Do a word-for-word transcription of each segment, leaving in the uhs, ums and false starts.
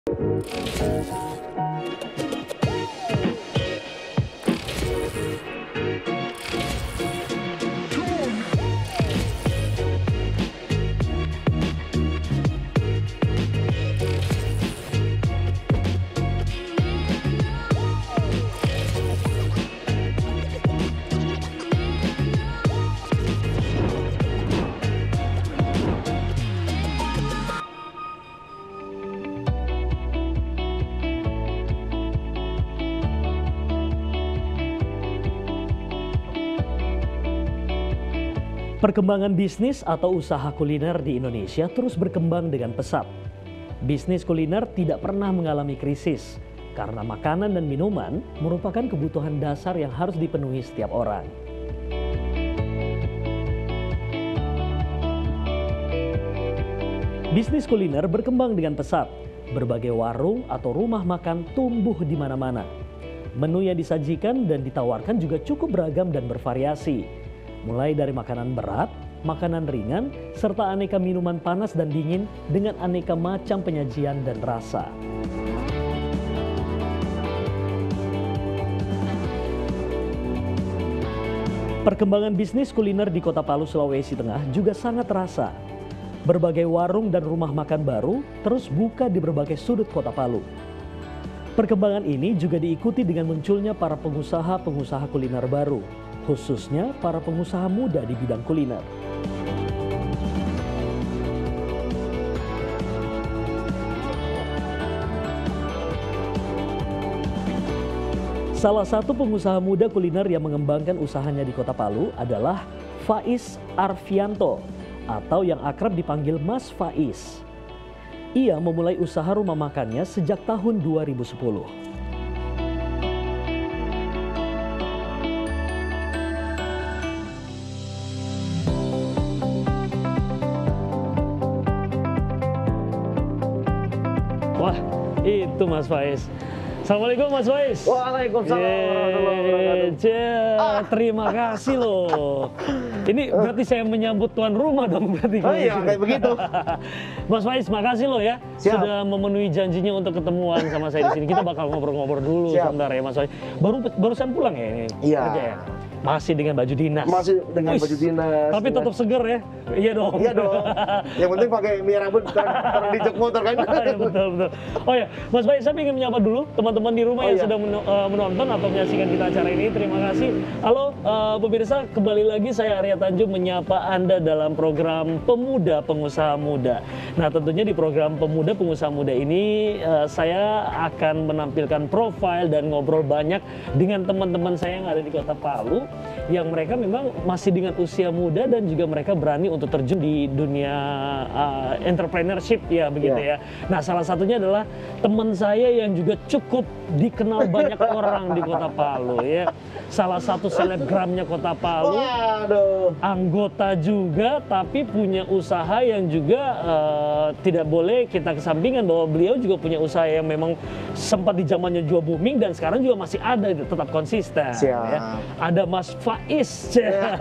Perkembangan bisnis atau usaha kuliner di Indonesia terus berkembang dengan pesat. Bisnis kuliner tidak pernah mengalami krisis, karena makanan dan minuman merupakan kebutuhan dasar yang harus dipenuhi setiap orang. Bisnis kuliner berkembang dengan pesat. Berbagai warung atau rumah makan tumbuh di mana-mana. Menu yang disajikan dan ditawarkan juga cukup beragam dan bervariasi. Mulai dari makanan berat, makanan ringan, serta aneka minuman panas dan dingin dengan aneka macam penyajian dan rasa. Perkembangan bisnis kuliner di Kota Palu, Sulawesi Tengah juga sangat terasa. Berbagai warung dan rumah makan baru terus buka di berbagai sudut Kota Palu. Perkembangan ini juga diikuti dengan munculnya para pengusaha-pengusaha kuliner baru, khususnya para pengusaha muda di bidang kuliner. Salah satu pengusaha muda kuliner yang mengembangkan usahanya di Kota Palu adalah Faiz Arfianto, atau yang akrab dipanggil Mas Faiz. Ia memulai usaha rumah makannya sejak tahun dua ribu sepuluh. Wah, itu Mas Faiz. Assalamualaikum Mas Faiz. Waalaikumsalam warahmatullahi wabarakatuh. Ah. Terima kasih loh. Ini berarti saya menyambut tuan rumah dong berarti. Oh iya, kayak begitu. Mas Faiz, makasih loh ya. Siap. Sudah memenuhi janjinya untuk ketemuan sama saya di sini. Kita bakal ngobrol-ngobrol dulu Siap. sebentar ya Mas Faiz. Baru barusan pulang ya ini? Iya. Kerja ya? Masih dengan baju dinas. Masih dengan Uish, baju dinas. Tapi dengan... tetap seger ya? Iya dong. Iya dong. Yang penting pakai minyak rambut taruh di jok motor kan. Ya, betul betul. Oh ya, Mas Faiz, saya ingin menyapa dulu teman-teman di rumah Oh, yang iya. sedang men- uh, menonton atau menyaksikan kita acara ini. Terima kasih. Halo uh, pemirsa, kembali lagi saya Arya Tanjung menyapa Anda dalam program Pemuda Pengusaha Muda. Nah, tentunya di program Pemuda Pengusaha Muda ini uh, saya akan menampilkan profil dan ngobrol banyak dengan teman-teman saya yang ada di Kota Palu, yang mereka memang masih dengan usia muda dan juga mereka berani untuk terjun di dunia uh, entrepreneurship ya begitu Yeah. ya. Nah, salah satunya adalah teman saya yang juga cukup dikenal banyak orang di Kota Palu ya. Salah satu selebgramnya Kota Palu. Waduh. Anggota juga, tapi punya usaha yang juga uh, tidak boleh kita kesampingkan bahwa beliau juga punya usaha yang memang sempat di zamannya juga booming dan sekarang juga masih ada, tetap konsisten. Siap. Ya. Ada Mas Faiz.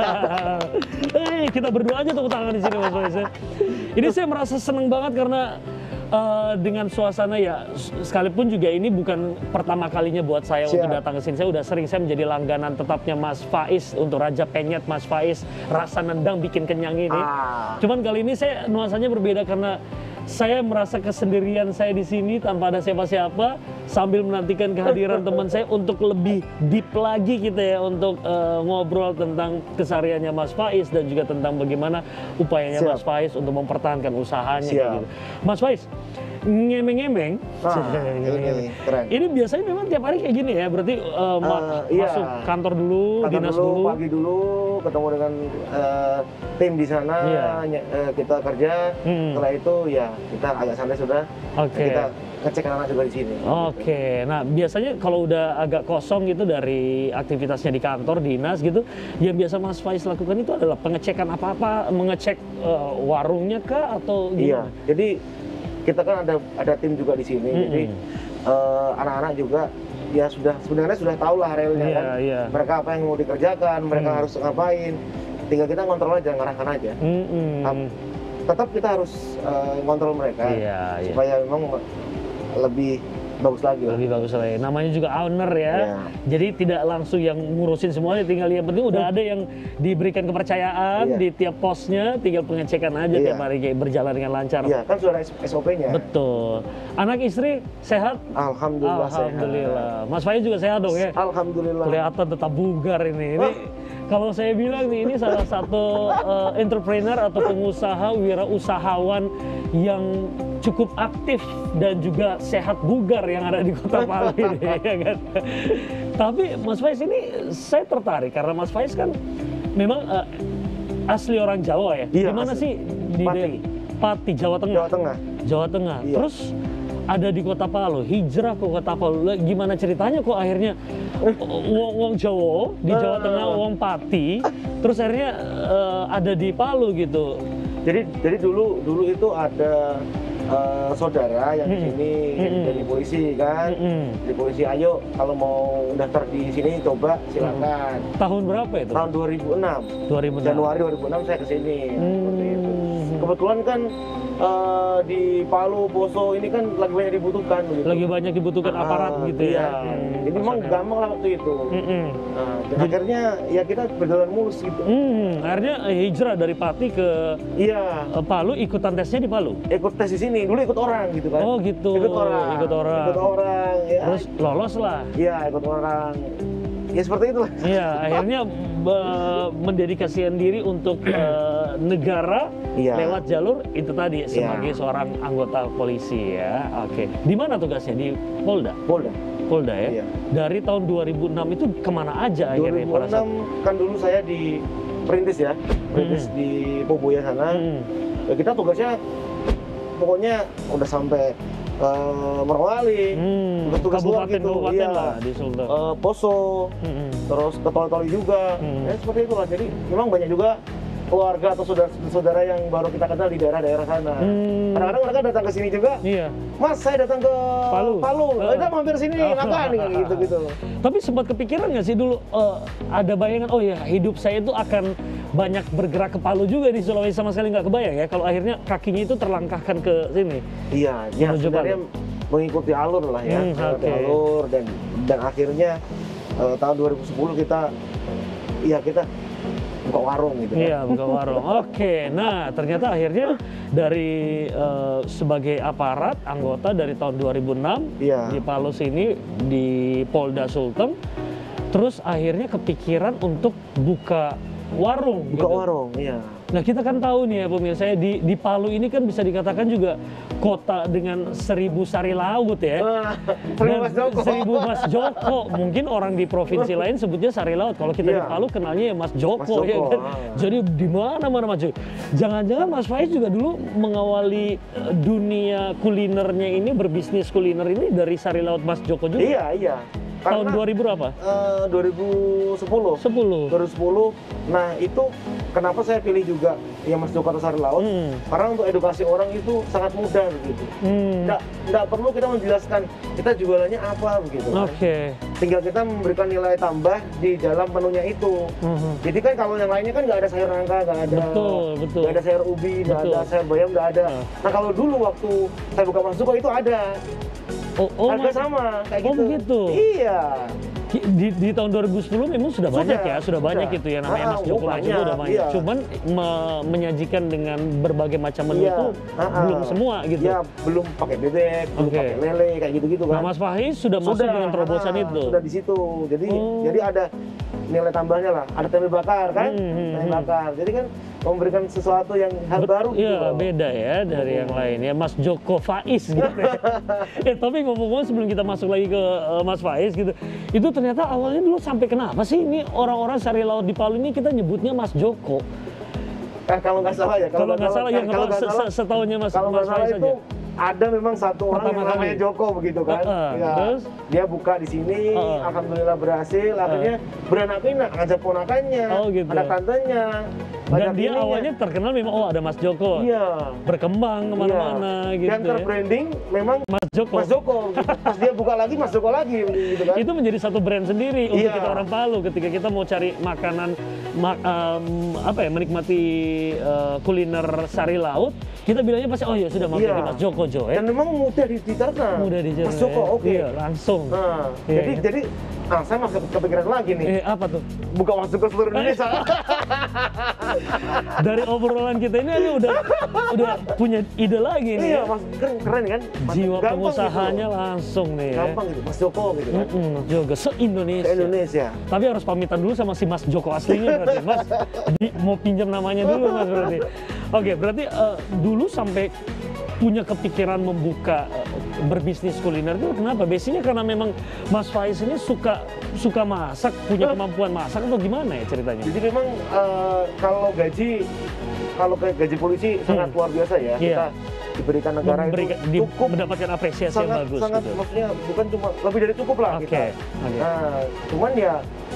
Hey, kita berdua aja tepuk tangan di sini Mas Faiz. Ini saya merasa senang banget karena uh, dengan suasana ya, sekalipun juga ini bukan pertama kalinya buat saya Siap. untuk datang ke sini. Saya udah sering, saya menjadi langganan tetapnya Mas Faiz untuk Raja Penyet Mas Faiz, rasa nendang bikin kenyang ini. Ah. Cuman kali ini saya nuansanya berbeda karena saya merasa kesendirian saya di sini tanpa ada siapa-siapa, sambil menantikan kehadiran teman saya untuk lebih deep lagi kita ya, untuk uh, ngobrol tentang kesehariannya Mas Faiz dan juga tentang bagaimana upayanya Siap. Mas Faiz untuk mempertahankan usahanya kayak Siap. gitu. Mas Faiz, ngemeng-ngemeng, Ah, ngemeng-ngemeng. ini keren. Ini biasanya memang tiap hari kayak gini ya, berarti uh, ma- Uh, iya. masuk kantor dulu, Kantor dinas dulu, dulu. pagi dulu, ketemu dengan uh, tim di sana, Iya. ny- uh, kita kerja. Hmm. Setelah itu ya kita agak santai sudah. Oke. Kita ngecek anak-anak juga di sini. Oke, nah biasanya kalau udah agak kosong gitu dari aktivitasnya di kantor, dinas gitu, yang biasa Mas Faiz lakukan itu adalah pengecekan apa-apa, mengecek uh, warungnya kah atau Iya. gimana? Jadi kita kan ada ada tim juga di sini. Mm-mm. Jadi uh, anak-anak juga ya sudah sebenarnya sudah tahu lah realnya Iya, kan. iya. Mereka apa yang mau dikerjakan, mereka Hmm. harus ngapain. Tinggal kita kontrol aja, ngarahkan aja. Mm-mm. Tetap kita harus uh, ngontrol mereka Iya, iya. supaya memang lebih bagus lagi lah. Lebih bagus lagi. Namanya juga owner ya. Ya. Jadi tidak langsung yang ngurusin semuanya, tinggal yang penting udah ada yang diberikan kepercayaan Iya. di tiap posnya, tinggal pengecekan aja Iya. tiap hari kayak berjalan dengan lancar. Iya, kan sudah ada S O P-nya. Betul. Anak istri sehat? Alhamdulillah, Alhamdulillah. Mas Faiz juga sehat dong ya? sehat. Alhamdulillah. Kelihatan tetap bugar ini. Ini kalau saya bilang nih, ini salah satu uh, entrepreneur atau pengusaha wirausahawan yang cukup aktif dan juga sehat bugar yang ada di Kota Palu ini, ya kan? Tapi Mas Faiz ini saya tertarik karena Mas Faiz kan memang uh, asli orang Jawa ya. Iya, Di mana asli. sih? Di Pati. daerah- Pati, Jawa Tengah. Jawa Tengah. Jawa Tengah. Iya. Terus ada di Kota Palu, hijrah ke Kota Palu. Lah, gimana ceritanya kok akhirnya wong wong Jawa di Jawa Tengah, wong Pati, terus akhirnya eh, ada di Palu gitu. Jadi jadi dulu dulu itu ada eh, saudara yang di Mm-mm. sini Mm-mm. jadi polisi kan. Mm-mm. Jadi polisi, ayo kalau mau daftar di sini coba silakan. Tahun berapa itu? Tahun dua ribu enam. dua ribu enam. Januari dua ribu enam saya ke sini. Seperti itu. Hmm. Kebetulan kan eh, di Palu, Poso ini kan lagi banyak dibutuhkan begitu. Lagi banyak dibutuhkan Ah, aparat gitu iya. ya. Hmm, Jadi memang personel. gampang lah waktu itu. Mm-mm. Nah, dan akhirnya ya kita berjalan mulus gitu. Hmm, akhirnya eh, hijrah dari Pati ke Iya. eh, Palu, ikutan tesnya di Palu. Ikut tes di sini, dulu ikut orang gitu kan. Oh gitu. Ikut orang. Ikut orang. Ikut orang. Ya. Terus lolos lah. Iya, ikut orang. Ya seperti itulah. Iya, akhirnya be- mendedikasikan diri untuk eh, negara Iya. lewat jalur itu tadi sebagai seorang anggota polisi ya. Oke. Di mana tugasnya? Di Polda. Polda. Polda ya. Iya. Dari tahun dua ribu enam itu kemana aja akhirnya pada saat? dua ribu enam kan dulu saya di Perintis ya. Perintis Hmm. di Poboya sana. Hmm. Ya, kita tugasnya pokoknya udah sampai eh, Morowali. Hmm. Tugas-tugas luar gitu. Kabupaten-kabupaten Iya. lah di Sultan. Eh, Poso, Hmm. terus ke Toli-Toli juga. Hmm. Ya seperti itulah. Jadi memang banyak juga keluarga atau saudara-saudara yang baru kita kenal di daerah-daerah sana. Hmm. Kadang-kadang mereka datang ke sini juga. Iya. Mas, saya datang ke Palu. Palu. Ah. Udah mampir sini, Ah. makan gitu-gitu. Tapi sempat kepikiran nggak sih dulu eh, ada bayangan, oh ya hidup saya itu akan banyak bergerak ke Palu juga di Sulawesi, sama sekali nggak kebayang ya kalau akhirnya kakinya itu terlangkahkan ke sini. Iya, ya Menuju sebenarnya mengikuti alur lah ya, Hmm, mengikuti oke. alur dan dan akhirnya eh, tahun dua ribu sepuluh kita, iya kita buka warung gitu. kan. Iya, buka warung. Oke, nah ternyata akhirnya dari eh, sebagai aparat anggota dari tahun dua ribu enam Iya. di Palu sini di Polda Sulteng, terus akhirnya kepikiran untuk buka warung. Buka gitu. warung, iya. Nah kita kan tahu nih ya pemirsa ya, di, di Palu ini kan bisa dikatakan juga kota dengan seribu sari laut ya. Ah, Seribu Dan Mas Joko. Seribu Mas Joko. Mungkin orang di provinsi lain sebutnya sari laut. Kalau kita di Iya. Palu kenalnya ya Mas Joko, Mas Joko, ya kan. ah. Jadi di mana-mana Mas Joko. Jangan-jangan Mas Faiz juga dulu mengawali eh, dunia kulinernya ini, berbisnis kuliner ini dari sari laut Mas Joko juga. Iya, iya. Tahun dua ribu berapa? eh, dua ribu sepuluh. sepuluh. dua ribu sepuluh. Nah, itu kenapa saya pilih juga ya Mas Joko atau Sari Laut? Hmm. Karena untuk edukasi orang itu sangat mudah begitu. Hmm. Nggak, nggak perlu kita menjelaskan kita jualannya apa begitu kan. Oke. Tinggal kita memberikan nilai tambah di dalam menunya itu. Mhm. Jadi kan kalau yang lainnya kan nggak ada sayur nangka, nggak ada, Betul, betul. nggak ada sayur ubi, nggak Betul. ada sayur bayam, nggak ada. Ah. Nah kalau dulu waktu saya buka Mas Joko itu ada, Oh, oh, harga Mas- sama kayak oh, gitu. begitu. Iya. Di, di tahun dua ribu sepuluh memang sudah, Sudah, banyak ya, sudah, sudah. banyak gitu ya namanya Ah, Mas oh, Joko Mas Joko banyak, udah banyak. iya. Cuman me- menyajikan dengan berbagai macam menu Iya. itu Ah, ah. belum semua gitu. Ya belum pakai bebek, belum Oke. pakai lele kayak gitu-gitu kan. Nah Mas Faiz sudah, masuk dengan terobosan ah, itu. Sudah di situ. Jadi Oh. jadi ada nilai tambahnya lah. Ada tempe bakar kan? Hmm, hmm, Tempe hmm. bakar. Jadi kan memberikan sesuatu yang hal Bet- baru gitu. Iya, loh. beda ya dari yang lain ya, Mas Joko Faiz gitu ya. Eh, tapi ngomong-ngomong sebelum kita masuk lagi ke eh, Mas Faiz gitu, itu ternyata awalnya dulu sampai kenapa sih ini orang-orang sari laut di Palu ini kita nyebutnya Mas Joko? Eh, kalau nggak salah ya. Kalau nggak salah ya, eh, kalau nggak se- salah, se- setahunya Mas kalau nggak Mas salah Faiz itu aja. ada memang satu orang Pertama yang kali. namanya Joko begitu kan. Heeh, Ya. terus? Dia buka di sini, Heeh. alhamdulillah berhasil. Akhirnya beranak pinak, ngajak ponakannya, Oh, gitu. anak tantenya. Dan dia ininya. Awalnya terkenal memang, oh ada Mas Joko. Iya. Berkembang kemana-mana iya. gitu. Dan terbranding memang Mas Joko. Mas Joko. Gitu. Pas dia buka lagi Mas Joko lagi gitu kan. Itu menjadi satu brand sendiri iya. untuk kita orang Palu ketika kita mau cari makanan mak, um, apa ya menikmati uh, kuliner sari laut, kita bilangnya pasti oh ya sudah mampir iya. di Mas Joko Jo ya. Dan memang mudah dicerna. Mudah dicerna. Mas Joko oke. Okay. Iya, langsung. Nah, iya, jadi iya. jadi ah saya masih kepikiran lagi nih. Eh, apa tuh? Buka Mas Joko seluruh Indonesia. Dari obrolan kita ini aja udah udah punya ide lagi nih. Iya, ya. Mas keren, keren kan? Mas, jiwa pengusahanya gitu. langsung nih. Gampang ya. gitu, Mas Joko gitu kan. Mm-mm, Mas Joko se-Indonesia. Se-Indonesia. Tapi harus pamitan dulu sama si Mas Joko aslinya berarti. Mas di, mau pinjam namanya dulu Mas berarti. Oke, berarti uh, dulu sampai punya kepikiran membuka uh, berbisnis kuliner itu kenapa? Biasanya karena memang Mas Faiz ini suka suka masak, punya kemampuan masak atau gimana ya ceritanya? Jadi memang uh, kalau gaji kalau kayak gaji polisi hmm. sangat luar biasa ya. Yeah. Kita diberikan negara Memberikan, itu cukup mendapatkan apresiasi sangat, yang bagus. sangat gitu. maksudnya bukan cuma lebih dari cukup lah okay. kita. Okay. Nah, cuman ya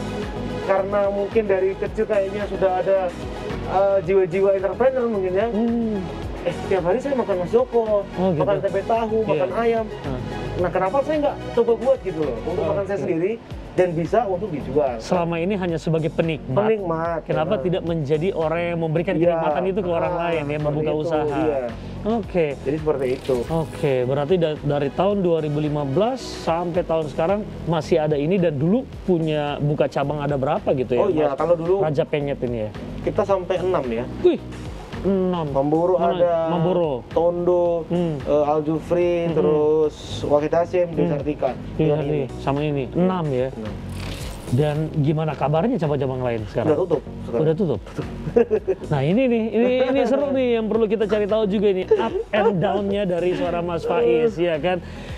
karena mungkin dari kecil kayaknya sudah ada uh, jiwa-jiwa entrepreneur mungkin ya. Hmm. Eh, tiap hari saya makan Mas Joko, oh, gitu. Makan tempe tahu, yeah. makan ayam. Hmm. Nah, kenapa saya nggak coba buat gitu loh, untuk oh, makan okay. saya sendiri dan bisa untuk dijual. Selama ini hanya sebagai penikmat. Penikmat. Kenapa ya. Tidak menjadi orang yang memberikan ya. kenikmatan itu ke orang ah, lain ya, membuka itu, usaha. Iya. Oke. Okay. Jadi seperti itu. Oke, okay. Berarti da dari tahun dua ribu lima belas sampai tahun sekarang masih ada ini dan dulu punya buka cabang ada berapa gitu ya? Oh iya, kalau dulu Raja Penyet ini ya. Kita sampai enam ya. Wih. enam. Mamboro Mana? ada, Mamboro, Tondo, hmm. uh, Al Jufri, hmm. terus Wahid Hasim, hmm. Desartika. Iya ini, sama ini, enam ya. Hmm. Dan gimana kabarnya cabang-cabang lain sekarang? Udah tutup. Sekarang. Udah tutup. Nah ini nih, ini ini seru nih yang perlu kita cari tahu juga ini up and down-nya dari suara Mas Faiz ya kan.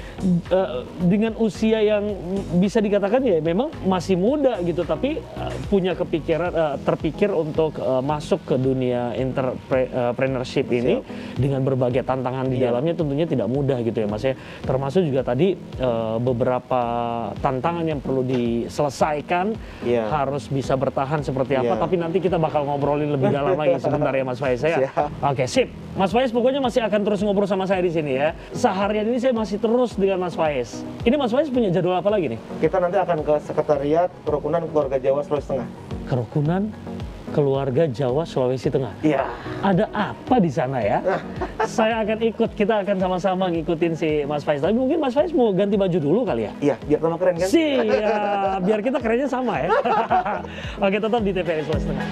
Uh, dengan usia yang bisa dikatakan ya memang masih muda gitu, tapi uh, punya kepikiran uh, terpikir untuk uh, masuk ke dunia entrepreneurship ini Siap. Dengan berbagai tantangan di yeah. dalamnya tentunya tidak mudah gitu ya Mas ya. Termasuk juga tadi uh, beberapa tantangan yang perlu diselesaikan, yeah. harus bisa bertahan seperti apa. Yeah. Tapi nanti kita bakal ngobrolin lebih dalam lagi sebentar ya Mas Faiz ya. Oke okay, sip, Mas Faiz pokoknya masih akan terus ngobrol sama saya di sini ya. Seharian ini saya masih terus dengan Mas Faiz. Ini Mas Faiz punya jadwal apa lagi nih? Kita nanti akan ke Sekretariat Kerukunan Keluarga Jawa Sulawesi Tengah. Kerukunan Keluarga Jawa Sulawesi Tengah. Iya. Ada apa di sana ya? Saya akan ikut, kita akan sama-sama ngikutin si Mas Faiz. Tapi mungkin Mas Faiz mau ganti baju dulu kali ya? Iya, biar tambah keren kan? Siap, biar kita kerennya sama ya. Oke, tetap di T V R I Sulawesi Tengah.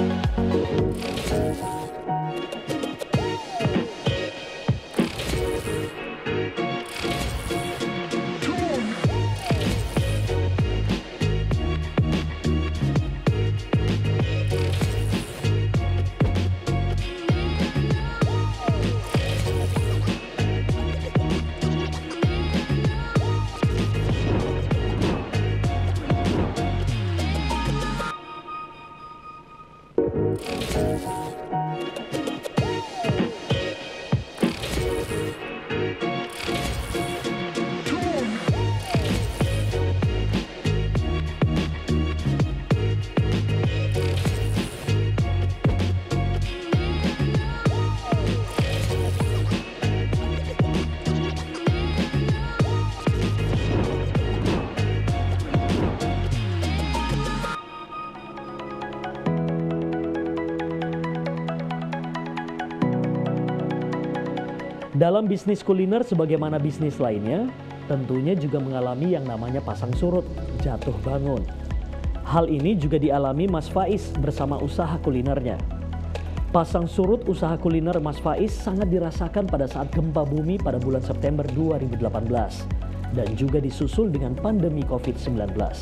Dalam bisnis kuliner sebagaimana bisnis lainnya, tentunya juga mengalami yang namanya pasang surut, jatuh bangun. Hal ini juga dialami Mas Faiz bersama usaha kulinernya. Pasang surut usaha kuliner Mas Faiz sangat dirasakan pada saat gempa bumi pada bulan September dua ribu delapan belas dan juga disusul dengan pandemi COVID sembilan belas.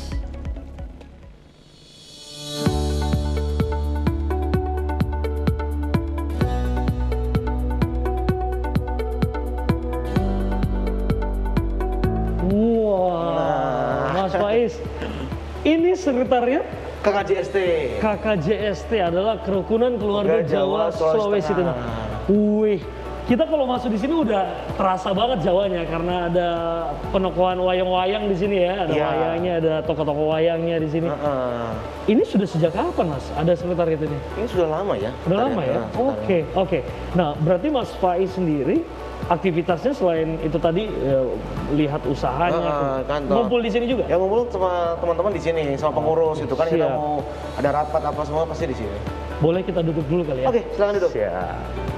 Ini sekretariat K K J S T. K K J S T adalah Kerukunan Keluarga Jawa, Jawa Sulawesi Tengah. Wih, kita kalau masuk di sini udah terasa banget Jawanya karena ada penokohan wayang-wayang di sini ya, ada Iya. wayangnya, ada toko-toko wayangnya di sini. Heeh. Ini sudah sejak kapan Mas? Ada sekretariat ini? Ini sudah lama ya. Udah lama ya? Nah, sebenarnya. Oke, oke. Nah, berarti Mas Faiz sendiri aktivitasnya selain itu tadi ya, lihat usahanya, Heeh, kantor. ngumpul di sini juga? Ya ngumpul sama teman-teman di sini, sama pengurus itu kan kita Siap. mau ada rapat apa semua pasti di sini. Boleh kita duduk dulu kali ya? Oke, silakan duduk. Siap.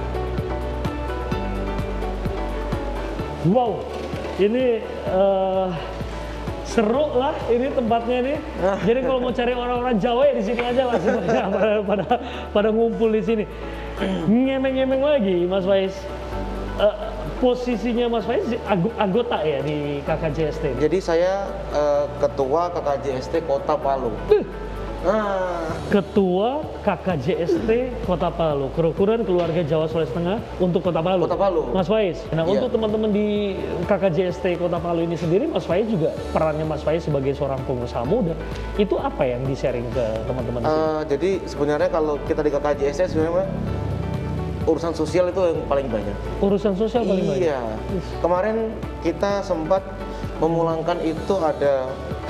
Wow, ini eh, seru lah ini tempatnya nih. Jadi kalau mau cari orang-orang Jawa ya di sini aja lah sebenarnya pada, pada pada ngumpul di sini. Ngemeng-ngemeng lagi, Mas Faiz. Eh, posisinya Mas Faiz ag- anggota ya di K K J S T. Jadi saya eh, ketua K K J S T Kota Palu. Nah, Ketua K K J S T Kota Palu, Kerukunan Keluarga Jawa Sulawesi Tengah untuk Kota Palu. Kota Palu. Mas Faiz. Nah, Iya. untuk teman-teman di K K J S T Kota Palu ini sendiri, Mas Faiz juga perannya Mas Faiz sebagai seorang pengusaha muda, itu apa yang di-sharing ke teman-teman di sini? eh, jadi sebenarnya kalau kita di K K J S T sebenarnya urusan sosial itu yang paling banyak. Urusan sosial paling banyak. Iya. Kemarin kita sempat memulangkan itu ada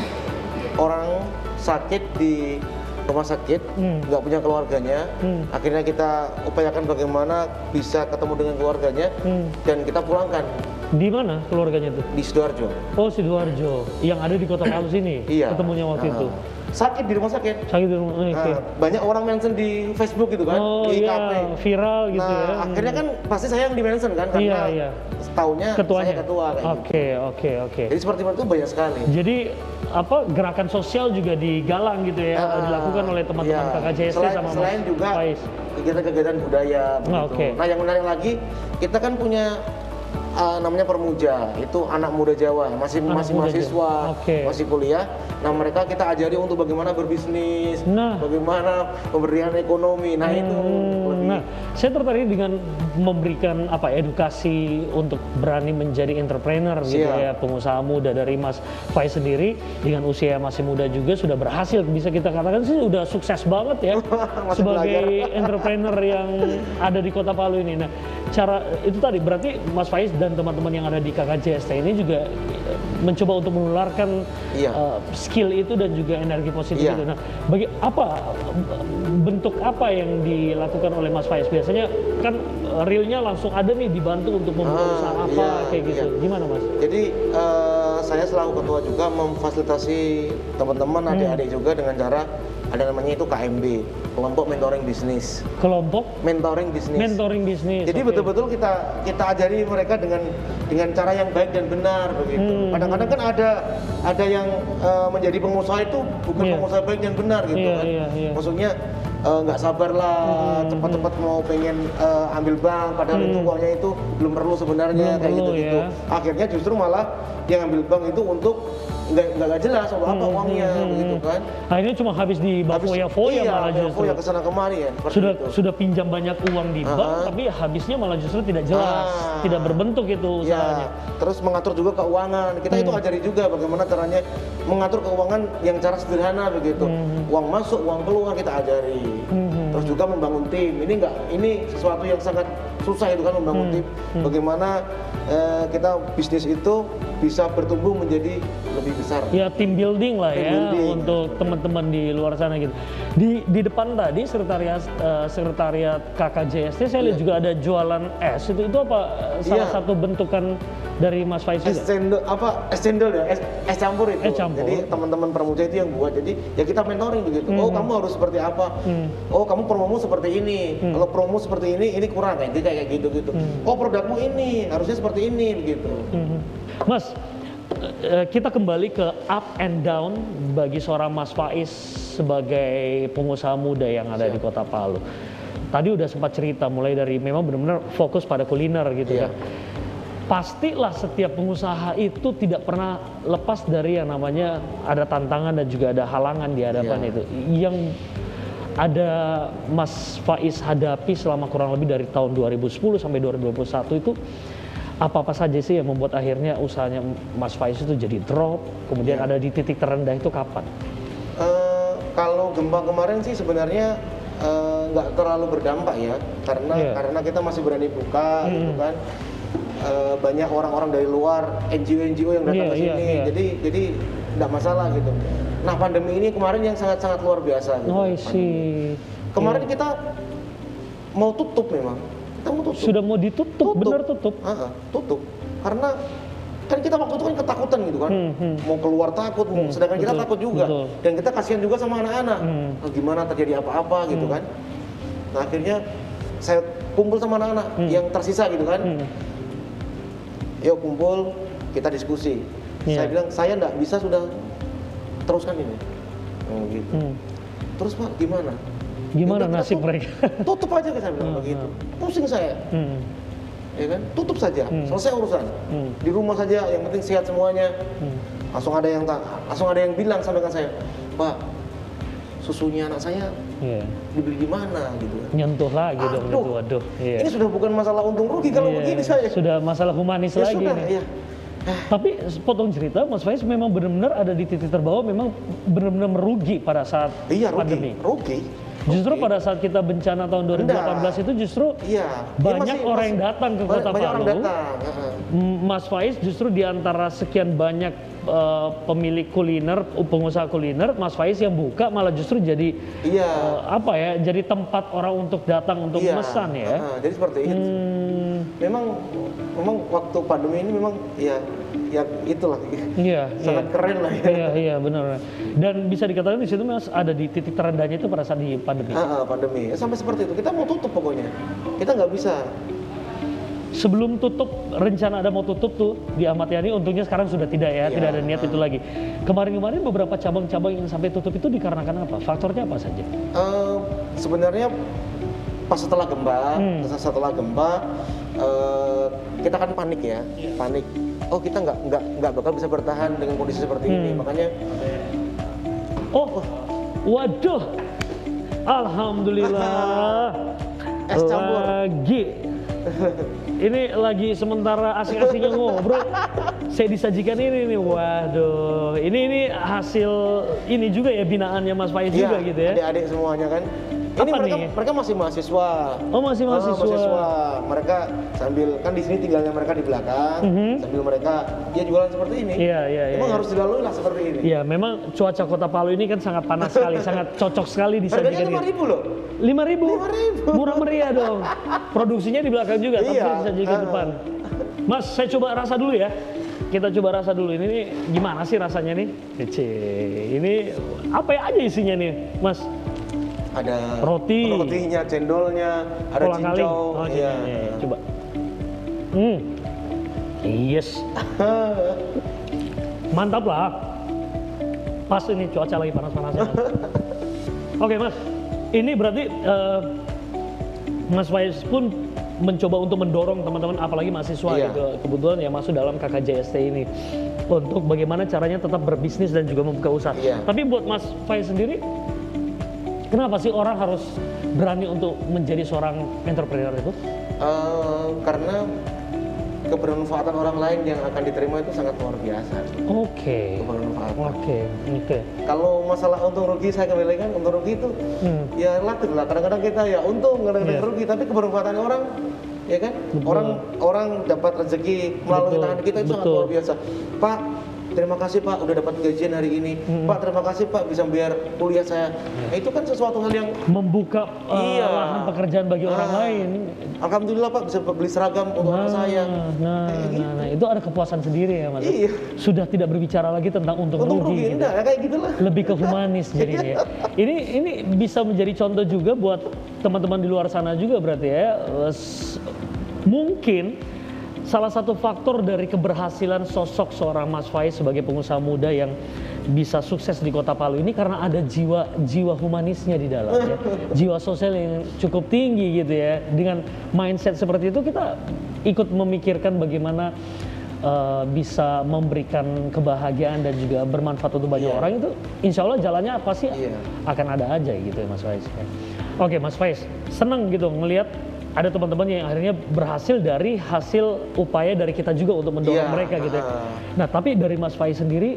orang sakit di rumah sakit, Hmm. nggak punya keluarganya. Hmm. Akhirnya kita upayakan bagaimana bisa ketemu dengan keluarganya Hmm. dan kita pulangkan Di mana keluarganya tuh? di Sidoarjo. Oh, Sidoarjo, yang ada di Kota Palu sini. Iya. Ketemunya waktu Nah, itu. Sakit di rumah sakit. Sakit di rumah. Oke. Nah, banyak orang mention di Facebook gitu kan, Oh di iya, K P. viral gitu Nah, ya. akhirnya kan pasti saya yang di mention kan, karena Iya, iya. setaunya Ketuanya. saya ketua kayak gitu. Oke, oke, oke. Jadi seperti itu banyak sekali. Jadi apa gerakan sosial juga digalang gitu ya, Ah, dilakukan oleh teman-teman iya. K K J S T Selain- sama Mas selain juga Faiz. kegiatan-kegiatan budaya begitu. Ah, oke. Nah, yang menarik lagi kita kan punya uh, namanya Permuja, itu anak muda Jawa, masih Anak masih muda mahasiswa, Jawa. Oke. masih kuliah. Nah, mereka kita ajari untuk bagaimana berbisnis, Nah. bagaimana pemberdayaan ekonomi. Nah, itu Hmm, lebih Nah, saya tertarik dengan memberikan apa edukasi untuk berani menjadi entrepreneur gitu Siap. ya, pengusaha muda dari Mas Faiz sendiri dengan usia masih muda juga sudah berhasil, bisa kita katakan sih sudah sukses banget ya Masih sebagai belajar. entrepreneur yang ada di Kota Palu ini. Nah, cara itu tadi berarti Mas Faiz dan teman-teman yang ada di K K J S T ini juga eh, mencoba untuk menularkan Iya. eh, skill itu dan juga energi positif Iya. itu. Nah, bagi apa bentuk apa yang dilakukan oleh Mas Faiz? Biasanya kan eh, realnya langsung ada nih dibantu untuk membuat Ah, usaha apa iya, kayak gitu. iya. Gimana Mas? Jadi eh, saya selaku ketua juga memfasilitasi teman-teman Hmm. adik-adik juga dengan cara ada namanya itu K M B, kelompok mentoring bisnis. Kelompok Mentoring bisnis. mentoring bisnis. Jadi oke. betul-betul kita kita ajari mereka dengan dengan cara yang baik dan benar begitu. Hmm. Kadang-kadang kan ada ada yang eh, menjadi pengusaha itu bukan Iya. pengusaha baik dan benar gitu Iya, kan. iya, iya. Maksudnya eh, nggak sabar lah, Hmm, cepat-cepat mau pengen eh, ambil bank, padahal Hmm. itu uangnya itu belum perlu sebenarnya Belum kayak perlu, gitu-gitu. ya. Akhirnya justru malah yang ambil bank itu untuk nggak nggak nggak jelas soal apa Hmm, uangnya hmm, hmm, begitu hmm. kan. Akhirnya cuma habis di foya-foya iya, malah justru. foya kesana kemari ya. seperti Sudah itu. sudah pinjam banyak uang di bank, Ah. tapi habisnya malah justru tidak jelas, Ah. tidak berbentuk itu usahanya. Ya, terus mengatur juga keuangan. Kita itu Hmm. ajari juga bagaimana caranya mengatur keuangan yang cara sederhana begitu. Hmm. Uang masuk, uang keluar kita ajari. Hmm. Terus juga membangun tim. Ini enggak ini sesuatu yang sangat susah itu kan membangun Hmm. tim. Bagaimana eh, kita bisnis itu bisa bertumbuh menjadi lebih besar. Ya tim building lah Tim ya building. untuk teman-teman di luar sana gitu. Di di depan tadi sekretariat eh, sekretariat K K J S T saya lihat Iya. juga ada jualan es. Itu itu apa eh, salah Iya. satu bentukan dari Mas Faiz Es juga? cendol apa es cendol ya es, es campur itu. Es campur. Jadi teman-teman Pramuja itu yang buat. Jadi ya kita mentoring begitu. Hmm. Oh kamu harus seperti apa? Hmm. Oh kamu promo seperti ini. Hmm. Kalau promo seperti ini ini kurang kayak gitu kayak gitu gitu. Hmm. Oh produkmu ini harusnya seperti ini begitu. Mhm. Mas, eh, kita kembali ke up and down bagi seorang Mas Faiz sebagai pengusaha muda yang ada Siap. di Kota Palu. Tadi udah sempat cerita mulai dari memang benar-benar fokus pada kuliner gitu Iya. kan. Pastilah setiap pengusaha itu tidak pernah lepas dari yang namanya ada tantangan dan juga ada halangan di hadapan Iya. itu. Yang ada Mas Faiz hadapi selama kurang lebih dari tahun dua ribu sepuluh sampai dua ribu dua puluh satu itu apa-apa saja sih yang membuat akhirnya usahanya Mas Faiz itu jadi drop, kemudian Iya. ada di titik terendah itu kapan? Eh, kalau gempa kemarin sih sebenarnya nggak uh, terlalu berdampak ya, karena yeah. karena kita masih berani buka hmm. gitu kan. Uh, banyak orang-orang dari luar N G O-N G O yang datang yeah, ke sini, yeah, yeah. jadi jadi nggak masalah gitu. Nah pandemi ini kemarin yang sangat-sangat luar biasa. Gitu. Oh isi. Kemarin yeah. kita mau tutup memang, kita mau tutup. Sudah mau ditutup, tutup. bener tutup. Uh-huh, tutup, karena kan kita waktu itu kan ketakutan gitu kan, hmm, hmm. mau keluar takut, hmm, sedangkan betul, kita takut juga, betul. Dan kita kasihan juga sama anak-anak, hmm. nah, gimana terjadi apa-apa gitu hmm. kan. Nah akhirnya saya kumpul sama anak-anak hmm. yang tersisa gitu kan. Hmm. Yuk kumpul, kita diskusi. Yeah. Saya bilang, saya nggak bisa sudah teruskan ini. Oh, gitu. Hmm. Terus Pak, gimana? Gimana ya, nasib tutup, mereka? Tutup aja, saya bilang hmm. begitu. Pusing saya. Hmm. Ya kan? Tutup saja, hmm. selesai urusan. Hmm. Di rumah saja, yang penting sehat semuanya. Hmm. Langsung ada yang langsung ada yang bilang sampaikan saya, Pak, susunya anak saya yeah. dibeli di mana gitu. Nyentuh lagi dong itu, waduh. Yeah. Ini sudah bukan masalah untung rugi kalau yeah. begini saya. Sudah masalah humanis ya lagi sudah, nih. Ya. Tapi potong cerita, Mas Faiz memang benar-benar ada di titik terbawah, memang benar-benar merugi pada saat iya, rugi, pandemi. Rugi. Justru rugi. pada saat kita bencana tahun dua ribu delapan belas itu justru iya. banyak masih, orang masih, yang datang ke Kota banyak Palu. Orang datang. Uh-huh. Mas Faiz justru di antara sekian banyak uh, pemilik kuliner, pengusaha kuliner, Mas Faiz yang buka malah justru jadi iya. uh, apa ya? Jadi tempat orang untuk datang untuk iya. memesan ya. Uh-huh. Jadi seperti itu. Hmm. Memang, memang waktu pandemi ini memang ya. Ya itulah, iya, sangat iya. keren lah ya. Iya, iya benar. Dan bisa dikatakan di situ Mas ada di titik terendahnya itu pada saat di pandemi. Ah, ah, pandemi, sampai seperti itu. Kita mau tutup pokoknya, kita nggak bisa. Sebelum tutup, rencana ada mau tutup tuh di Ahmad Yani, untungnya sekarang sudah tidak ya, ya tidak ada niat ah. itu lagi. Kemarin-kemarin beberapa cabang-cabang yang sampai tutup itu dikarenakan apa? Faktornya apa saja? Uh, sebenarnya pas setelah gempa, hmm. setelah gempa, uh, kita kan panik ya, ya. panik. Oh kita nggak nggak nggak bakal bisa bertahan dengan kondisi seperti hmm. ini, makanya oh waduh alhamdulillah es campur lagi ini lagi sementara asik-asiknya ngobrol saya disajikan ini nih, waduh ini ini hasil ini juga ya binaannya Mas Faiz ya, juga gitu ya, adik-adik semuanya kan. Ini mereka, mereka masih mahasiswa. Oh masih mahasiswa. Oh, mahasiswa. Mereka sambil kan di sini tinggalnya mereka di belakang, mm-hmm. sambil mereka ya jualan seperti ini. Iya iya. Memang ya, harus dilalui lah seperti ini. Iya memang cuaca Kota Palu ini kan sangat panas sekali, sangat cocok sekali disajikan. Harganya lima ribu loh. Lima ribu. Murah meriah dong. Produksinya di belakang juga, tapi iya. disajikan di depan. Mas saya coba rasa dulu ya. Kita coba rasa dulu ini nih, gimana sih rasanya nih? Ece, ini apa ya aja isinya nih, Mas? Ada roti, rotinya, cendolnya, ada cincau. Oh, iya. iya. Coba. Hmm. Yes. Mantap lah. Pas ini cuaca lagi panas-panasnya. Oke, Mas. Ini berarti uh, Mas Faiz pun mencoba untuk mendorong teman-teman, apalagi mahasiswa iya. gitu, kebetulan yang masuk dalam K K J S T ini, untuk bagaimana caranya tetap berbisnis dan juga membuka usaha. Iya. Tapi buat Mas Faiz sendiri, kenapa sih orang harus berani untuk menjadi seorang entrepreneur itu? Uh, karena kebermanfaatan orang lain yang akan diterima itu sangat luar biasa. Oke. Okay. Kebermanfaatan. Oke. Okay. Oke. Okay. Kalau masalah untung rugi, saya kembali kan untung rugi itu hmm. ya relatif lah. Kadang-kadang kita ya untung, kadang-kadang yeah. rugi, tapi kebermanfaatan orang, ya kan? Betul. Orang orang dapat rezeki melalui Betul. tangan kita itu Betul. sangat luar biasa. Pak, terima kasih Pak udah dapat gajian hari ini. Hmm. Pak, terima kasih Pak bisa biar kuliah saya. Nah, itu kan sesuatu hal yang membuka uh, iya. lahan pekerjaan bagi ah. orang lain. Alhamdulillah Pak bisa beli seragam untuk nah, anak saya. Nah, gitu. nah, nah, itu ada kepuasan sendiri ya Mas. Iya. Sudah tidak berbicara lagi tentang untung, untung rugi. rugi gitu. Enggak, kayak gitulah. Lebih ke humanis jadinya. Ya. Ini ini bisa menjadi contoh juga buat teman-teman di luar sana juga berarti ya. Mungkin salah satu faktor dari keberhasilan sosok seorang Mas Faiz sebagai pengusaha muda yang bisa sukses di Kota Palu ini karena ada jiwa jiwa humanisnya di dalam ya. Jiwa sosial yang cukup tinggi gitu ya. Dengan mindset seperti itu kita ikut memikirkan bagaimana uh, bisa memberikan kebahagiaan dan juga bermanfaat untuk banyak yeah. orang itu insya Allah jalannya apa sih yeah. akan ada aja gitu ya Mas Faiz. Oke Mas Faiz, seneng gitu ngelihat ada teman-teman yang akhirnya berhasil dari hasil upaya dari kita juga untuk mendorong yeah. mereka gitu ya. Nah tapi dari Mas Faiz sendiri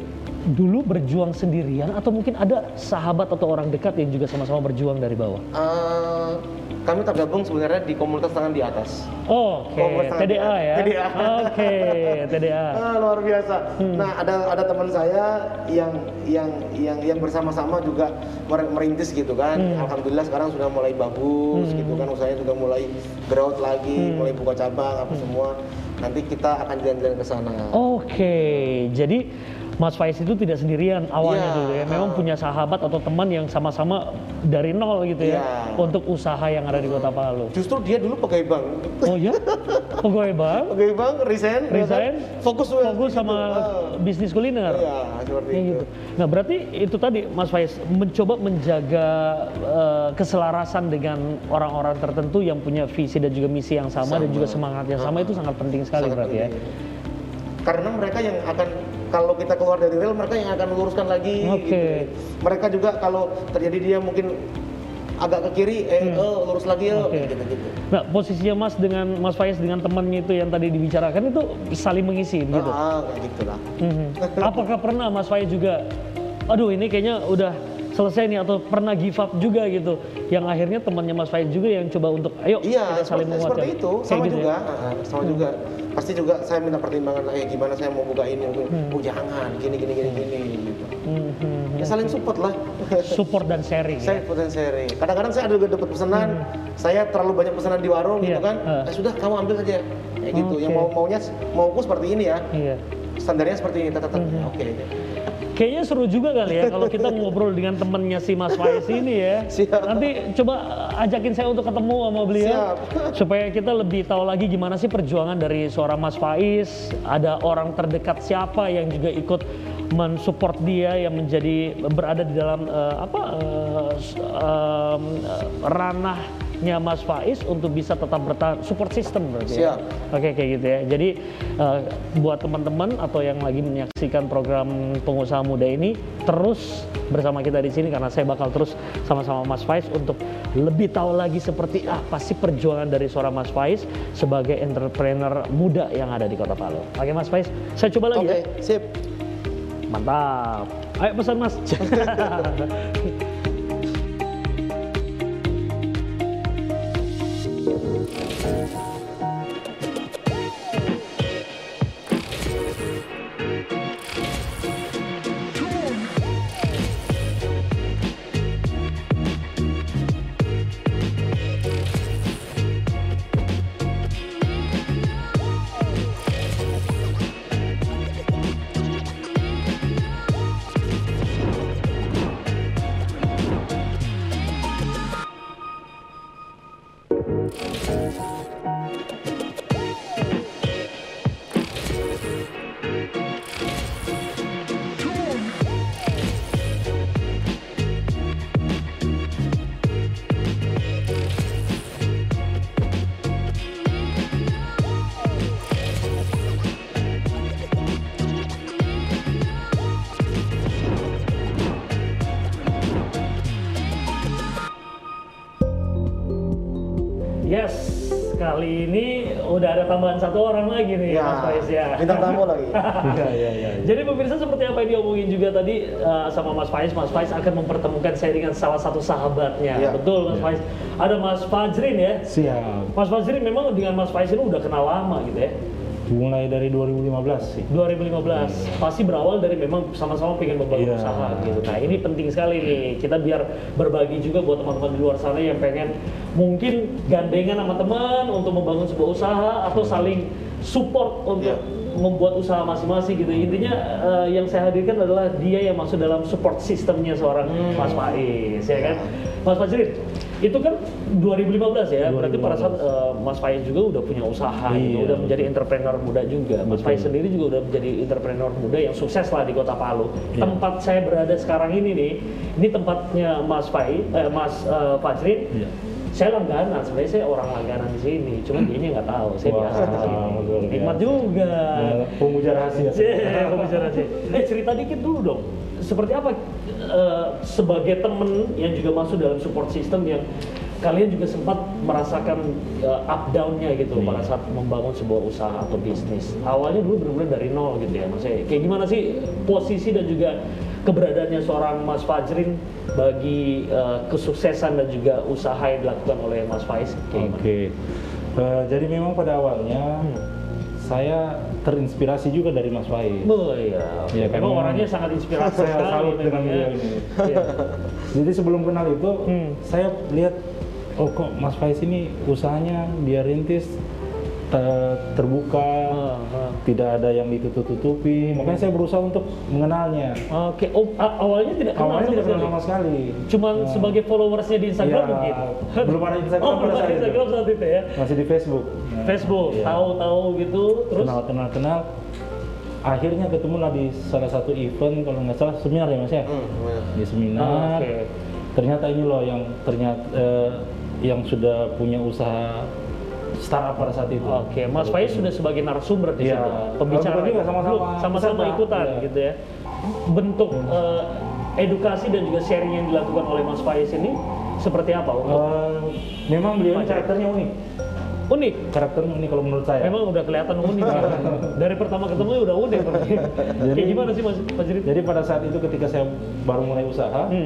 dulu berjuang sendirian atau mungkin ada sahabat atau orang dekat yang juga sama-sama berjuang dari bawah? Uh, kami tergabung sebenarnya di komunitas tangan di atas. Oh, oke, okay. T D A ya? T D A. Oke, okay. T D A. Ah, luar biasa. Hmm. Nah, ada ada teman saya yang yang yang yang bersama-sama juga merintis gitu kan. Hmm. Alhamdulillah sekarang sudah mulai bagus hmm. gitu kan. Usahanya sudah mulai growth lagi, hmm. mulai buka cabang apa hmm. semua. Nanti kita akan jalan-jalan ke sana. Oke, okay. Jadi Mas Faiz itu tidak sendirian awalnya yeah, dulu ya, memang uh, punya sahabat atau teman yang sama-sama dari nol gitu ya, yeah. untuk usaha yang ada di Kota Palu. Justru dia dulu pegawai bank. Oh ya? Pegawai bank? Pegawai bank, resign, resign, fokus fokus sama gitu. bisnis kuliner. Iya, seperti ya, itu. Gitu. Nah berarti itu tadi Mas Faiz mencoba menjaga uh, keselarasan dengan orang-orang tertentu yang punya visi dan juga misi yang sama, sama. dan juga semangat yang sama, uh, itu sangat penting sekali sangat berarti penting. ya. Karena mereka yang akan, kalau kita keluar dari rel, mereka yang akan meluruskan lagi. Okay. Gitu. Mereka juga kalau terjadi dia mungkin agak ke kiri, eh, hmm. eh lurus lagi ya, okay. gitu-gitu. Nah, posisinya Mas dengan Mas Faiz dengan temannya itu yang tadi dibicarakan itu saling mengisi, begitu? Ah, kayak gitulah. Hmm. Apakah pernah Mas Faiz juga, aduh ini kayaknya udah selesai nih, atau pernah give up juga gitu, yang akhirnya temannya Mas Faiz juga yang coba untuk, ayo iya, kita saling menguatkan. Seperti itu, sama gitu juga, ya? uh, sama hmm. juga. Pasti juga saya minta pertimbangan, eh gimana saya mau buka ini, hmm. oh jangan, gini gini gini gini gitu. Hmm. Hmm. Ya saling support lah. Support dan sharing. Saya support dan sharing. Kadang-kadang saya ada juga dapat pesanan, hmm. saya terlalu banyak pesanan di warung yeah. gitu kan, uh. eh sudah kamu ambil saja, kayak gitu. Okay. Yang mau maunya mauku seperti ini ya. Yeah. Standarnya seperti ini, tetap hmm. oke. Okay. Kayaknya seru juga kali ya kalau kita ngobrol dengan temennya si Mas Faiz ini ya. Siap. Nanti coba ajakin saya untuk ketemu sama beliau. Siap. Supaya kita lebih tahu lagi gimana sih perjuangan dari seorang Mas Faiz. Ada orang terdekat siapa yang juga ikut mensupport dia, yang menjadi berada di dalam uh, apa uh, uh, ranahnya Mas Faiz untuk bisa tetap bertahan, support system berarti. Siap. Ya? Oke, kayak gitu ya. Jadi uh, buat teman-teman atau yang lagi menyaksikan program Pengusaha Muda ini, terus bersama kita di sini karena saya bakal terus sama-sama Mas Faiz untuk lebih tahu lagi seperti apa sih perjuangan dari seorang Mas Faiz sebagai entrepreneur muda yang ada di Kota Palu. Oke Mas Faiz, saya coba lagi. Oke, ya. Sip. Mantap. Ayo pesan Mas. Yes, kali ini udah ada tambahan satu orang lagi nih, ya, Mas Faiz ya. Bintang tamu lagi. Iya, iya, iya. Jadi pemirsa, seperti apa yang diomongin juga tadi uh, sama Mas Faiz, Mas Faiz akan mempertemukan saya dengan salah satu sahabatnya. Ya. Betul Mas ya. Faiz. Ada Mas Fajrin ya. Siap. Mas Fajrin memang dengan Mas Faiz ini udah kenal lama gitu ya. Mulai dari dua ribu lima belas sih. dua ribu lima belas. Iya. Pasti berawal dari memang sama-sama pengen membangun iya. usaha gitu. Nah, ini penting sekali nih. Kita biar berbagi juga buat teman-teman di luar sana yang pengen mungkin gandengan sama teman untuk membangun sebuah usaha atau saling support untuk yeah. membuat usaha masing-masing gitu. Intinya uh, yang saya hadirkan adalah dia yang masuk dalam support sistemnya seorang hmm. Mas Faiz, ya kan? Mas Fajrin, itu kan dua ribu lima belas ya, dua ribu lima belas. Berarti pada saat uh, Mas Faiz juga udah punya usaha, iya. gitu, udah menjadi entrepreneur muda juga. Mas Betul. Faiz sendiri juga udah menjadi entrepreneur muda yang sukses lah di Kota Palu. Iya. Tempat saya berada sekarang ini nih, ini tempatnya Mas Faiz, eh, Mas uh, Fajrin. Iya. Saya langganan, sebenarnya saya orang langganan di sini, cuman dia nggak tahu, saya Wah, biasa di sini. Nikmat juga. Pemuja rahasia. Pemuja rahasia. Eh cerita dikit dulu dong, seperti apa uh, sebagai temen yang juga masuk dalam support system yang kalian juga sempat merasakan uh, up down-nya gitu Iya. pada saat membangun sebuah usaha atau bisnis. Awalnya dulu benar-benar dari nol gitu ya, Mas. Kayak gimana sih posisi dan juga keberadaannya seorang Mas Fajrin bagi uh, kesuksesan dan juga usaha yang dilakukan oleh Mas Faiz? Kayak gimana? Oke. Eh, jadi memang pada awalnya Hmm. saya terinspirasi juga dari Mas Faiz. Oh iya, Iya, memang karena- orangnya sangat inspiratif Saya sekali salut dengan memang ya. beliau ini. Iya. Jadi sebelum kenal itu, Hmm. saya lihat, oh kok Mas Faiz ini usahanya dia rintis te- terbuka, Ah, ah. tidak ada yang ditutup-tutupi. Makanya saya berusaha untuk mengenalnya. Oke, oh, a- awalnya tidak kenal Awalnya sama tidak kenal sekali? sama sekali. Cuman Nah, sebagai followersnya di Instagram iya, mungkin? belum ada Instagram Oh, pada belum ada saat itu. Instagram saat itu ya? masih di Facebook. Nah, Facebook, iya. tahu-tahu gitu, terus? kenal kenal kenal. Akhirnya ketemulah di salah satu event, kalau nggak salah seminar ya Mas ya. Hmm, benar. Di seminar. Oke. Ternyata ini loh yang ternyata eh, yang sudah punya usaha startup pada saat itu. Oke, Mas Faiz sudah sebagai narasumber di Iya. situ, pembicara Kalau juga sama-sama Lu sama-sama peserta. ikutan Iya. gitu ya. Bentuk eh, edukasi dan juga sharing yang dilakukan oleh Mas Faiz ini seperti apa? Untuk Eh, memang beliau ini Wajar. karakternya unik. unik. Karakternya unik kalau menurut saya. Memang udah kelihatan unik sih. Dari pertama ketemu udah unik. Kayak gimana sih Mas Fajrin? Jadi pada saat itu ketika saya baru mulai usaha, Hmm.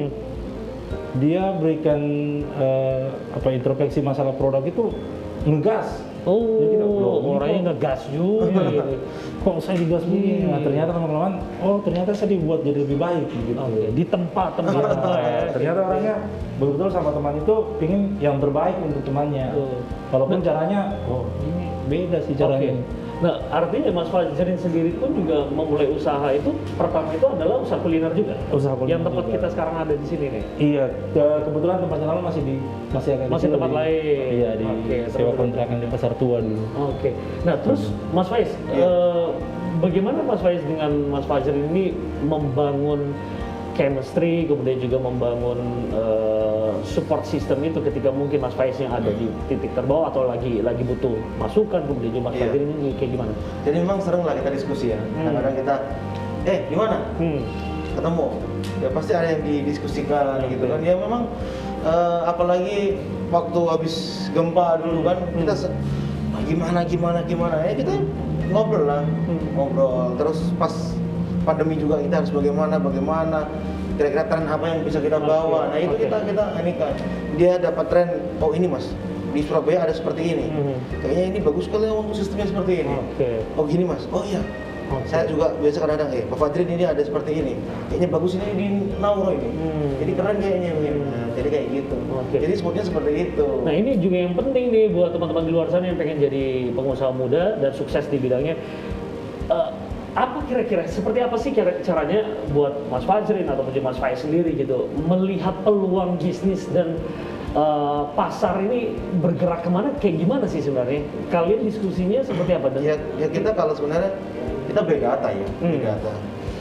dia berikan eh, apa introspeksi masalah produk itu ngegas. Oh, Jadi kita, loh, ini orangnya kok- ngegas juga gitu. Kok saya digas begini? Hmm. Nah, ternyata teman-teman, oh ternyata saya dibuat jadi lebih baik gitu. Oke, di tempat-tempat Nah, ya. ternyata orangnya betul-betul sama teman itu pingin yang terbaik untuk temannya. Betul. Walaupun caranya, oh ini beda sih caranya. Oke. Nah, artinya Mas Fajrin sendiri pun juga memulai usaha itu pertama itu adalah usaha kuliner juga. Usaha kuliner Yang tempat juga. kita sekarang ada di sini nih. Iya, ke- kebetulan tempatnya lalu masih di masih agak Masih kecil tempat di- lain. Iya di Oke, sewa terus- kontrakan di Pasar Tua dulu. Oke. Nah, terus Mas Faiz, Iya. eh, bagaimana Mas Faiz dengan Mas Fajrin ini membangun chemistry, kemudian juga membangun eh, support system itu ketika mungkin Mas Faiz yang ada di titik terbawah atau lagi lagi butuh masukan, kemudian juga Mas Iya. Fajrin ini kayak gimana? Jadi memang sering lah kita diskusi ya. Kadang-kadang kita, eh gimana? Hmm. Ketemu. Ya pasti ada yang didiskusikan gitu kan. Ya memang eh, apalagi waktu habis gempa dulu kan kita se- "Ah, gimana gimana gimana ya kita ngobrol lah, ngobrol. Terus pas pandemi juga kita harus bagaimana bagaimana kira-kira tren apa yang bisa kita bawa. Nah itu Oke. kita kita ini kan dia dapat tren, oh ini mas di Surabaya ada seperti ini, Mhm. kayaknya ini bagus sekali untuk sistemnya seperti ini. Oke. Oh gini mas, oh iya. Oke. Saya juga biasa kadang-kadang, eh Pak Fajrin ini ada seperti ini, kayaknya bagus ini di Nauro ini, Hmm. jadi keren kayaknya mungkin. Nah, jadi kayak gitu. Oke. Jadi sebutnya seperti itu. Nah ini juga yang penting nih buat teman-teman di luar sana yang pengen jadi pengusaha muda dan sukses di bidangnya. Eh, apa kira-kira, seperti apa sih kira- caranya buat Mas Fajrin ataupun juga Mas Faiz sendiri gitu melihat peluang bisnis dan eh, pasar ini bergerak kemana, kayak gimana sih sebenarnya? Kalian diskusinya seperti apa? Dan Ya, ya kita kalau sebenarnya kita beda data ya, Hmm. beda data.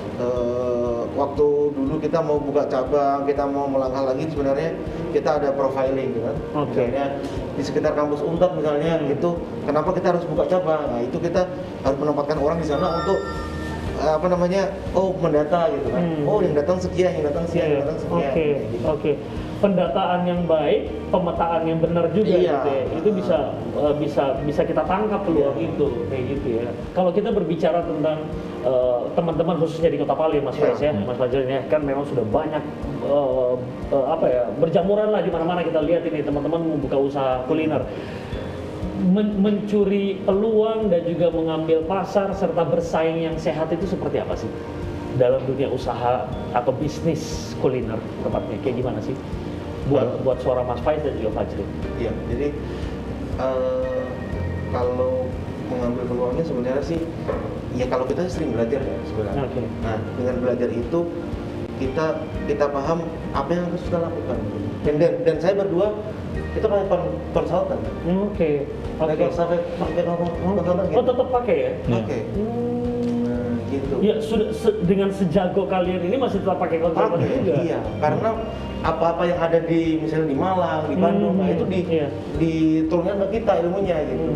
Eh, waktu dulu kita mau buka cabang, kita mau melangkah lagi sebenarnya kita ada profiling gitu kan. Oke. Misalnya di sekitar kampus Unpad misalnya Hmm. itu kenapa kita harus buka cabang? Nah, itu kita harus menempatkan orang di sana untuk eh, apa namanya? Oh, mendata gitu kan. Hmm. Oh, yang datang sekian, yang datang sekian, yang datang Oke, sekian. oke. gitu. Pendataan yang baik, pemetaan yang benar juga Iya. gitu ya. Itu bisa eh, bisa bisa kita tangkap peluang Iya. itu kayak gitu ya. Kalau kita berbicara tentang eh, teman-teman khususnya di Kota Palu ya, Mas Iya. Faiz ya, Mas Fajrin ya, kan memang sudah banyak eh, eh, apa ya, berjamuran lah di mana-mana kita lihat ini teman-teman membuka usaha kuliner. Men- mencuri peluang dan juga mengambil pasar serta bersaing yang sehat itu seperti apa sih dalam dunia usaha atau bisnis kuliner tepatnya, kayak gimana sih buat Kalau- buat suara Mas Faiz dan juga Fajrin? Iya, jadi eh, kalau mengambil peluangnya sebenarnya sih, ya kalau kita sering belajar ya sebenarnya. Oke. Nah, dengan belajar itu kita kita paham apa yang harus kita lakukan. Dan dan, dan saya berdua kita pakai kon- konsultan. Hmm, Oke, oke. Pakai konsultan, pakai konsultan Oh gitu. tetap pakai ya? Iya. Oke. Hmm. Nah, gitu. Ya sudah se- dengan sejago kalian ini masih tetap pakai konsultan Pakai, juga. iya, karena apa-apa yang ada di misalnya di Malang, di Bandung, Hmm, nah itu di iya. diturunkan ke kita ilmunya gitu. Hmm.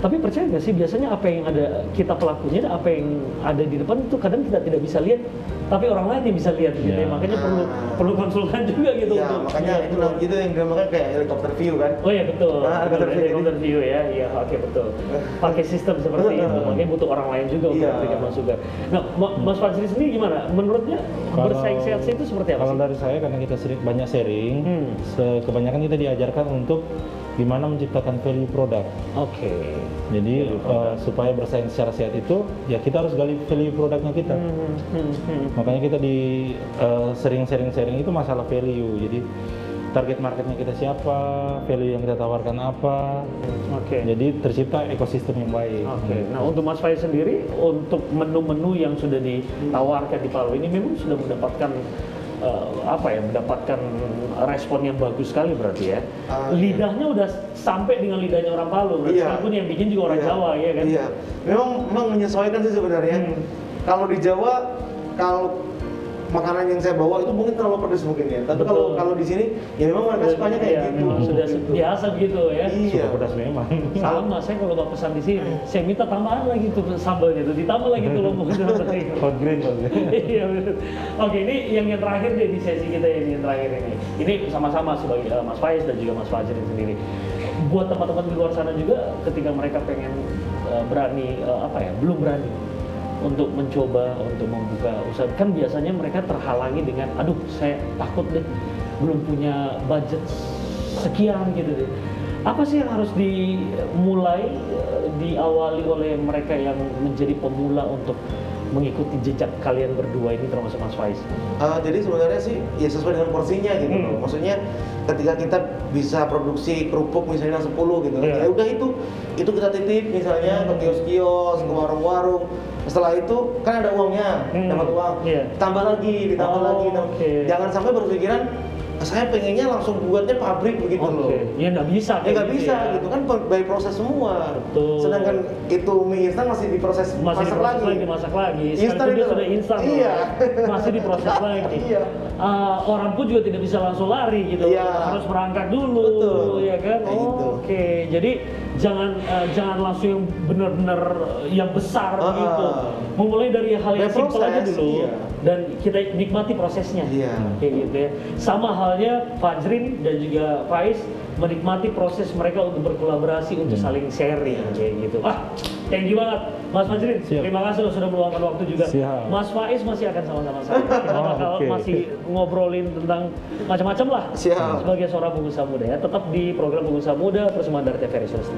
Tapi percaya nggak sih biasanya apa yang ada kita pelakunya, apa yang ada di depan itu kadang kita tidak bisa lihat, tapi orang lain yang bisa lihat gitu ya. Ya. Makanya Ah. perlu perlu konsultan juga gitu Iya, untuk makanya melihat itu peluang. itu yang dinamakan kayak helikopter view kan. Oh iya betul, Ah, betul. helikopter view. Helikopter view ya, iya oke betul. Pakai sistem seperti itu, makanya butuh orang lain juga untuk Iya. memberikan masukan. Nah, Ma- Mas Fajri sendiri gimana? Menurutnya Kalau- bersaing sehat itu seperti apa Kalau sih? dari saya karena kita sering banyak sharing, Hmm. se- kebanyakan kita diajarkan untuk gimana menciptakan value produk. Oke. Jadi eh, supaya bersaing secara sehat itu, ya kita harus gali value produknya kita. Hmm, hmm, hmm. Makanya kita di eh, sering sharing-sharing itu masalah value. Jadi target marketnya kita siapa, value yang kita tawarkan apa. Oke. Jadi tercipta ekosistem yang baik. Oke, nah untuk Mas Faiz sendiri, untuk menu-menu yang sudah ditawarkan di Palu ini memang sudah mendapatkan eh, apa ya, mendapatkan respon yang bagus sekali berarti ya. Ah, Lidahnya udah sampai dengan lidahnya orang Palu, Iya. meskipun yang bikin juga orang Iya. Jawa ya kan. Iya, memang memang menyesuaikan sih sebenarnya. Hmm. Kalau di Jawa, kalau makanan yang saya bawa itu mungkin terlalu pedas mungkin ya. Tapi kalau Betul. kalau di sini, ya memang mereka sukanya kayak Iya, gitu. memang sudah Gitu. biasa begitu ya. Iya. Suka pedas memang. Sama, saya kalau nggak pesan di sini, saya minta tambahan lagi tuh sambalnya tuh, ditambah lagi tuh lombok dalam tadi. Hot green, hot green. Iya betul. Oke, ini yang yang terakhir deh di sesi kita yang yang terakhir ini. Ini sama-sama sebagai uh, Mas Faiz dan juga Mas Fajrin sendiri. Buat teman-teman di luar sana juga, ketika mereka pengen uh, berani uh, apa ya, belum berani untuk mencoba untuk membuka usaha, kan biasanya mereka terhalangi dengan, aduh saya takut deh, belum punya budget sekian gitu deh. Apa sih yang harus dimulai, uh, diawali oleh mereka yang menjadi pemula untuk mengikuti jejak kalian berdua ini, termasuk Mas Faiz? Uh, jadi sebenarnya sih ya sesuai dengan porsinya gitu Hmm. loh. Maksudnya ketika kita bisa produksi kerupuk misalnya sepuluh gitu, Iya. ya udah itu itu kita titip misalnya ke kios-kios, ke warung-warung. Setelah itu kan ada uangnya, Hmm. dapat uang, Iya. tambah lagi, ditambah Oh, lagi. tambah- oke. Jangan sampai berpikiran saya pengennya langsung buatnya pabrik begitu loh. Oke, ya nggak bisa. Ya kayak nggak gitu bisa ya. gitu kan by proses semua. Betul. Sedangkan itu mie instan masih diproses Masih masak diproses lagi. lagi, masak lagi. Instan Sekalipun dia itu. sudah instan, loh. Iya. Masih diproses lagi. Iya. Ah, orang pun juga tidak bisa langsung lari gitu, Iya. harus berangkat dulu, Betul. ya kan? Kayak Oh, gitu. Oke, jadi jangan eh, jangan langsung yang benar-benar yang besar Ah. gitu. Memulai dari hal yang By simpel aja proses, dulu, iya. dan kita nikmati prosesnya. Iya. Kayak gitu ya. Sama halnya Fajrin dan juga Faiz menikmati proses mereka untuk berkolaborasi, untuk Hmm. saling sharing kayak gitu. Ah, thank you banget Mas Fajrin. Siap. Terima kasih loh sudah meluangkan waktu juga. Siap. Mas Faiz masih akan sama-sama saya. Kita Oh, bakal oke. masih ngobrolin tentang macam-macam lah. Siap. Sebagai seorang pengusaha muda ya, tetap di program Pengusaha Muda persembahan dari T V R Sulawesi.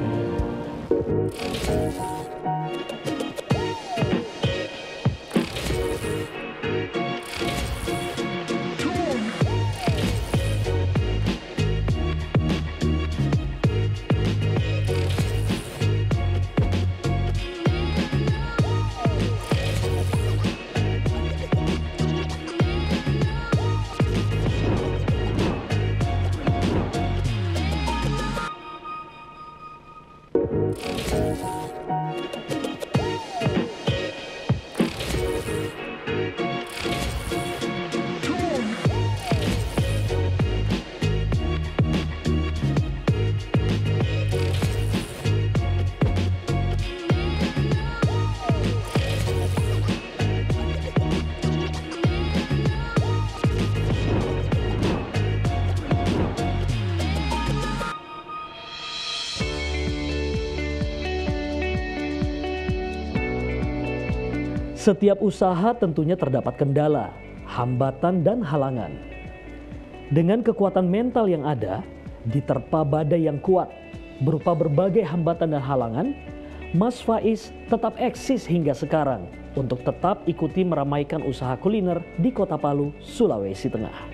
Setiap usaha tentunya terdapat kendala, hambatan dan halangan. Dengan kekuatan mental yang ada, diterpa badai yang kuat, berupa berbagai hambatan dan halangan, Mas Faiz tetap eksis hingga sekarang untuk tetap ikuti meramaikan usaha kuliner di Kota Palu, Sulawesi Tengah.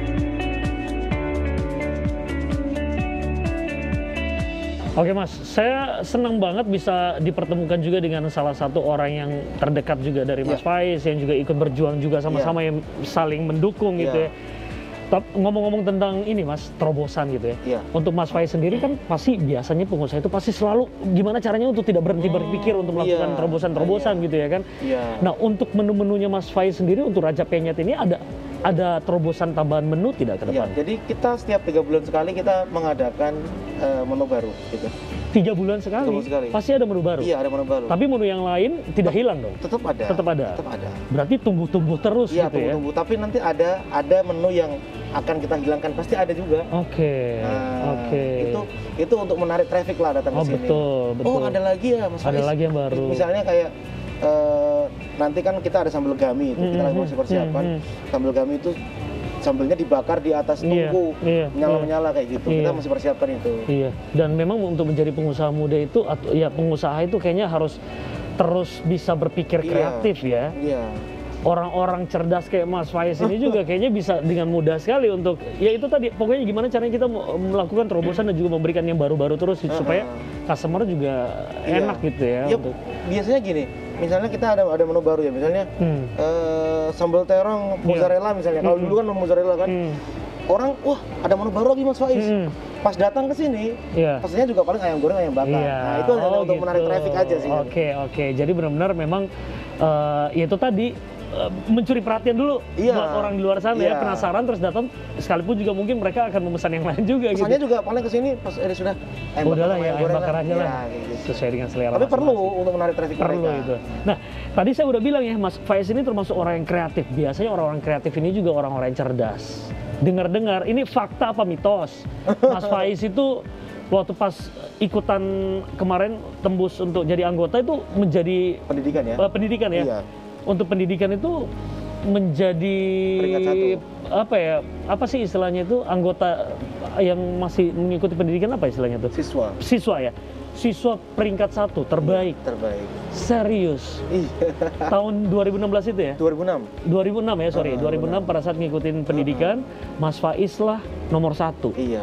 Oke Mas, saya senang banget bisa dipertemukan juga dengan salah satu orang yang terdekat juga dari Mas Iya. Faiz, yang juga ikut berjuang juga sama-sama, yang saling mendukung gitu Iya. ya. Tapi ngomong-ngomong tentang ini Mas, terobosan gitu ya. Iya. Untuk Mas Faiz sendiri kan pasti biasanya pengusaha itu pasti selalu gimana caranya untuk tidak berhenti berpikir untuk melakukan iya. terobosan-terobosan Iya. gitu ya kan. Iya. Nah untuk menu-menunya Mas Faiz sendiri untuk Raja Penyet ini ada ada terobosan tambahan menu tidak ke Iya, depan? jadi kita setiap tiga bulan sekali kita mengadakan eh, menu baru gitu. Tiga bulan sekali, Tiga bulan sekali. pasti ada menu baru. Iya, ada menu baru. Tapi menu yang lain tidak hilang dong. Tetap ada. Tetap ada. Tetap ada. Berarti tumbuh-tumbuh terus Iya, gitu ya. tunggu-tunggu. Tapi nanti ada ada menu yang akan kita hilangkan, pasti ada juga. Oke. Nah, Oke. Itu itu untuk menarik traffic lah datang Oh, ke sini. betul, betul. Oh, ada lagi ya, Mas Ada Faiz? lagi yang baru. Misalnya kayak eh, nanti kan kita ada sambal gami itu, kita Hmm, lagi masih hmm, persiapan. hmm, Sambal gami itu sambelnya dibakar di atas Iya, tungku, iya, menyala-menyala kayak gitu. iya. Kita masih persiapkan itu. Iya. Dan memang untuk menjadi pengusaha muda itu, atau ya pengusaha itu kayaknya harus terus bisa berpikir Iya. kreatif ya. Iya. Orang-orang cerdas kayak Mas Faiz ini juga kayaknya bisa dengan mudah sekali untuk, ya itu tadi, pokoknya gimana caranya kita mau melakukan terobosan dan juga memberikan yang baru-baru terus supaya customer juga Iya. enak gitu ya. Ya, Untuk, biasanya gini, misalnya kita ada ada menu baru ya, misalnya hmm. eh, sambal terong mozzarella misalnya. Kalau Hmm. dulu kan mozzarella kan, Hmm. orang wah ada menu baru lagi Mas Faiz. Hmm. Pas datang ke sini, Iya. pastinya juga paling ayam goreng, ayam bakar. Iya. Nah, itu hanya Oh, untuk menarik gitu. traffic aja sih. Oke, oke. Jadi benar-benar memang eh, ya itu tadi eh, mencuri perhatian dulu Iya. buat orang di luar sana ya, Iya. penasaran terus datang, sekalipun juga mungkin mereka akan memesan yang lain juga Pesannya gitu. juga paling ke sini pas eh, sudah ayam Udahlah bakar, ya, ayam goreng bakar aja lah. Iya, kayak gitu. Sesuai dengan selera Tapi perlu masing-masing. untuk menarik traffic Perlu mereka. itu. Nah, tadi saya udah bilang ya, Mas Faiz ini termasuk orang yang kreatif. Biasanya orang-orang kreatif ini juga orang-orang yang cerdas. Dengar-dengar, ini fakta apa mitos? Mas Faiz itu waktu pas ikutan kemarin tembus untuk jadi anggota itu menjadi Pendidikan ya. eh, pendidikan ya. Iya. Untuk pendidikan itu menjadi Peringkat satu. apa ya? Apa sih istilahnya itu, anggota yang masih mengikuti pendidikan, apa istilahnya itu? Siswa. Siswa ya. Siswa peringkat satu terbaik. Terbaik. Serius. Iya. Tahun dua ribu enam belas itu ya? dua ribu enam. dua ribu enam ya, sorry. Ah, dua ribu enam pada saat ngikutin pendidikan, Mas Faiz lah nomor satu. Iya.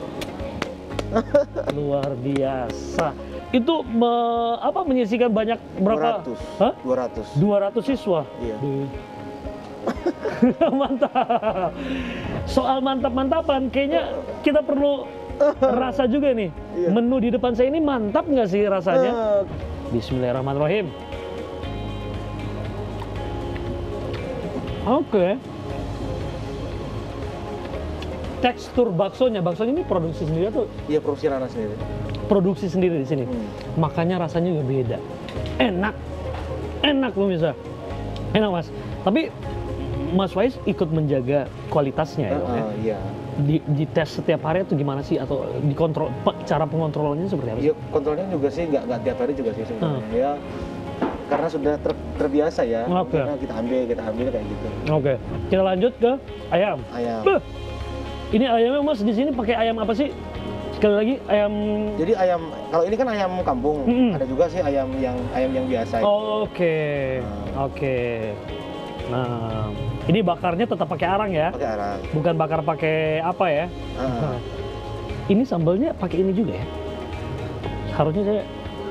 Luar biasa. Itu me- apa menyisikan banyak berapa? dua ratus. Hah? dua ratus. dua ratus siswa. Iya. Duh. Mantap. Soal mantap-mantapan, kayaknya kita perlu rasa juga nih. Iya. Menu di depan saya ini mantap nggak sih rasanya? Eh, Bismillahirrahmanirrahim. Oke. Tekstur baksonya, baksonya ini produksi sendiri atau Iya, produksi Rana sendiri. produksi sendiri di sini? Hmm. Makanya rasanya juga beda. Enak, enak pemirsa. Enak Mas. Tapi Mas Faiz ikut menjaga kualitasnya ya, Bang, ya? Heeh, iya. Di, di tes setiap hari atau gimana sih, atau dikontrol, pe- cara pengontrolannya seperti apa sih? Iya, kontrolnya juga sih nggak nggak tiap hari juga sih sebenarnya. Hmm. Ya, karena sudah ter- terbiasa ya. Oke. Karena kita ambil, kita ambil kayak gitu. Oke, kita lanjut ke ayam. Ayam. Beuh, ini ayamnya Mas di sini pakai ayam apa sih? Sekali lagi ayam. Jadi ayam, kalau ini kan ayam kampung, Mm-mm. ada juga sih ayam yang ayam yang biasa. Oh, Oke, oke. Nah, ini bakarnya tetap pakai arang ya, Pakai arang. bukan bakar pakai apa ya? Heeh. Ini sambalnya pakai ini juga ya? Harusnya saya.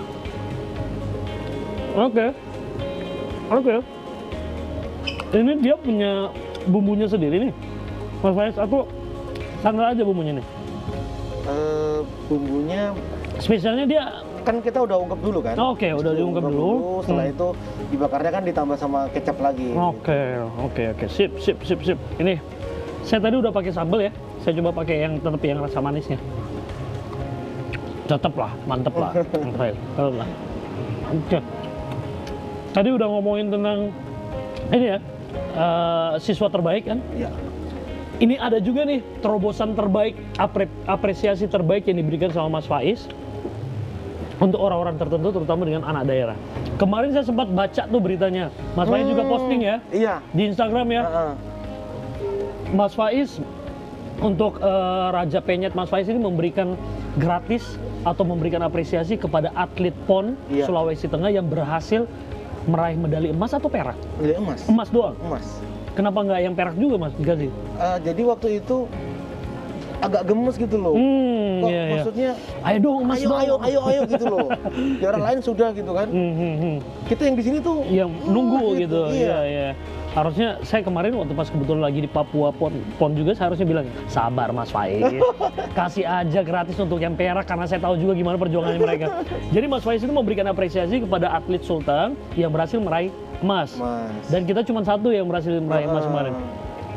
Oke, oke. Ini dia punya bumbunya sendiri nih, Mas Faiz. Aku sanggal aja bumbunya nih. Eh, bumbunya Spesialnya dia. kan kita udah ungkep dulu kan. Oke, udah diungkep dulu. Setelah Hmm. itu dibakarnya kan ditambah sama kecap lagi. Oke, oke, oke. Sip, sip, sip, sip. Ini saya tadi udah pakai sambal ya. Saya coba pakai yang tetap yang rasa manisnya. Tetap lah, mantep lah. Mantep lah. Oke. Tadi udah ngomongin tentang ini ya, eh, siswa terbaik kan? Iya. Ini ada juga nih terobosan terbaik, apre- apresiasi terbaik yang diberikan sama Mas Faiz untuk orang-orang tertentu, terutama dengan anak daerah. Kemarin saya sempat baca tuh beritanya, Mas Faiz juga Hmm, posting ya Iya. di Instagram ya. Heeh. Mas Faiz untuk eh, Raja Penyet, Mas Faiz ini memberikan gratis atau memberikan apresiasi kepada atlet P O N Iya. Sulawesi Tengah yang berhasil meraih medali emas atau perak? Medali emas. Emas doang. Emas. Kenapa nggak yang perak juga Mas dikasih? Eh, jadi waktu itu agak gemes gitu loh. Hmm, Kok iya, iya. maksudnya Ayo dong emas ayo, dong. ayo, ayo, ayo gitu loh. Di orang lain sudah gitu kan. Hmm, hmm, hmm. Kita yang di sini tuh Yang nunggu "Wah," gitu. Iya. Iya, iya. Harusnya saya kemarin waktu pas kebetulan lagi di Papua P O N, P O N juga saya harusnya bilang, sabar Mas Faiz, kasih aja gratis untuk yang perak karena saya tahu juga gimana perjuangannya mereka. Jadi Mas Faiz itu memberikan apresiasi kepada atlet Sultan yang berhasil meraih emas. Mas. Dan kita cuma satu yang berhasil meraih emas Ah. kemarin.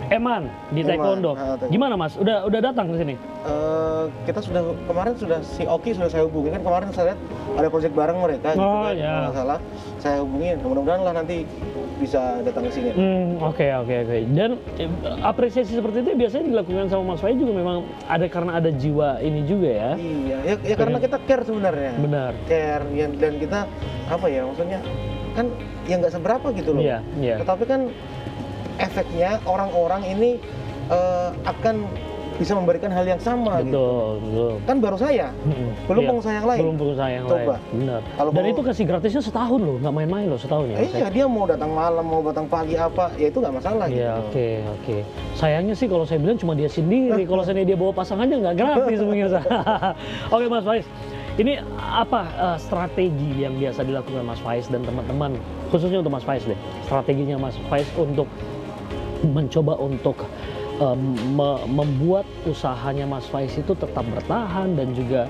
Eman di Taekwondo. Eman, ah, Gimana Mas? Udah udah datang ke sini? Uh, kita sudah kemarin sudah si Oki sudah saya hubungi kan kemarin saya lihat ada proyek bareng mereka gitu Oh, kan, ya. kalau nggak salah saya hubungin, mudah-mudahan lah nanti bisa datang ke sini. Hmm, oke oke oke. Dan eh, apresiasi seperti itu biasanya dilakukan sama Mas Faiz juga memang ada karena ada jiwa ini juga ya. Iya, ya, ya karena kita care sebenarnya. Benar. Care ya, dan kita apa ya maksudnya kan yang nggak seberapa gitu loh. Iya, iya. Tetapi kan efeknya orang-orang ini uh, akan bisa memberikan hal yang sama Betul, gitu. betul. Kan baru saya, Mm-mm. belum Iya, pengusaha yang lain. Belum pengusaha yang Coba. lain. Benar. Kalau Dan mau- itu kasih gratisnya setahun loh, nggak main-main loh setahun ya. Eh, iya, dia mau datang malam, mau datang pagi apa, ya itu nggak masalah Iya, gitu. oke, oke. Sayangnya sih kalau saya bilang cuma dia sendiri, kalau seandainya dia bawa pasangannya nggak gratis pemirsa. Oke Mas Faiz, ini apa eh, strategi yang biasa dilakukan Mas Faiz dan teman-teman, khususnya untuk Mas Faiz deh, strateginya Mas Faiz untuk mencoba untuk eh, me- membuat usahanya Mas Faiz itu tetap bertahan dan juga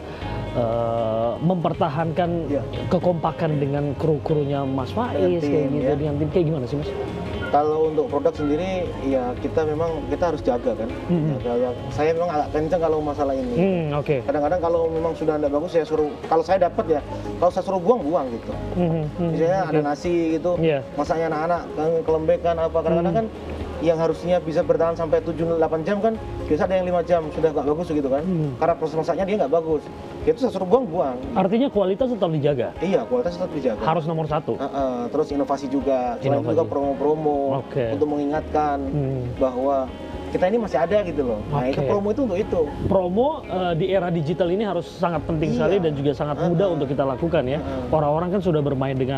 eh, mempertahankan Iya. kekompakan dengan kru-krunya Mas Faiz Dengan kayak tim, gitu, ya. dengan tim kayak gimana sih Mas? Kalau untuk produk sendiri, ya kita memang kita harus jaga kan. Mm-mm. Jaga. Saya memang agak kenceng kalau masalah ini. Hmm, oke. Kadang-kadang kalau memang sudah tidak bagus, saya suruh. Kalau saya dapat ya, kalau saya suruh buang buang gitu. Hmm, hmm, Misalnya oke. ada nasi gitu, Iya. masaknya anak-anak kan kelembekan apa. Kadang-kadang kan yang harusnya bisa bertahan sampai tujuh delapan jam kan, biasa ada yang lima jam sudah nggak bagus gitu kan. Hmm. Karena proses masaknya dia nggak bagus. Ya itu saya suruh buang buang. Artinya kualitas tetap dijaga, Iya, kualitas tetap dijaga. harus nomor satu. Uh-uh, terus inovasi juga, selain Inovasi. juga promo-promo Oke. untuk mengingatkan Hmm. bahwa kita ini masih ada gitu loh. Nah itu Oke. promo itu untuk itu. Promo eh, di era digital ini harus sangat penting Iya. sekali dan juga sangat mudah Uh-uh. untuk kita lakukan ya. Uh-uh. Orang-orang kan sudah bermain dengan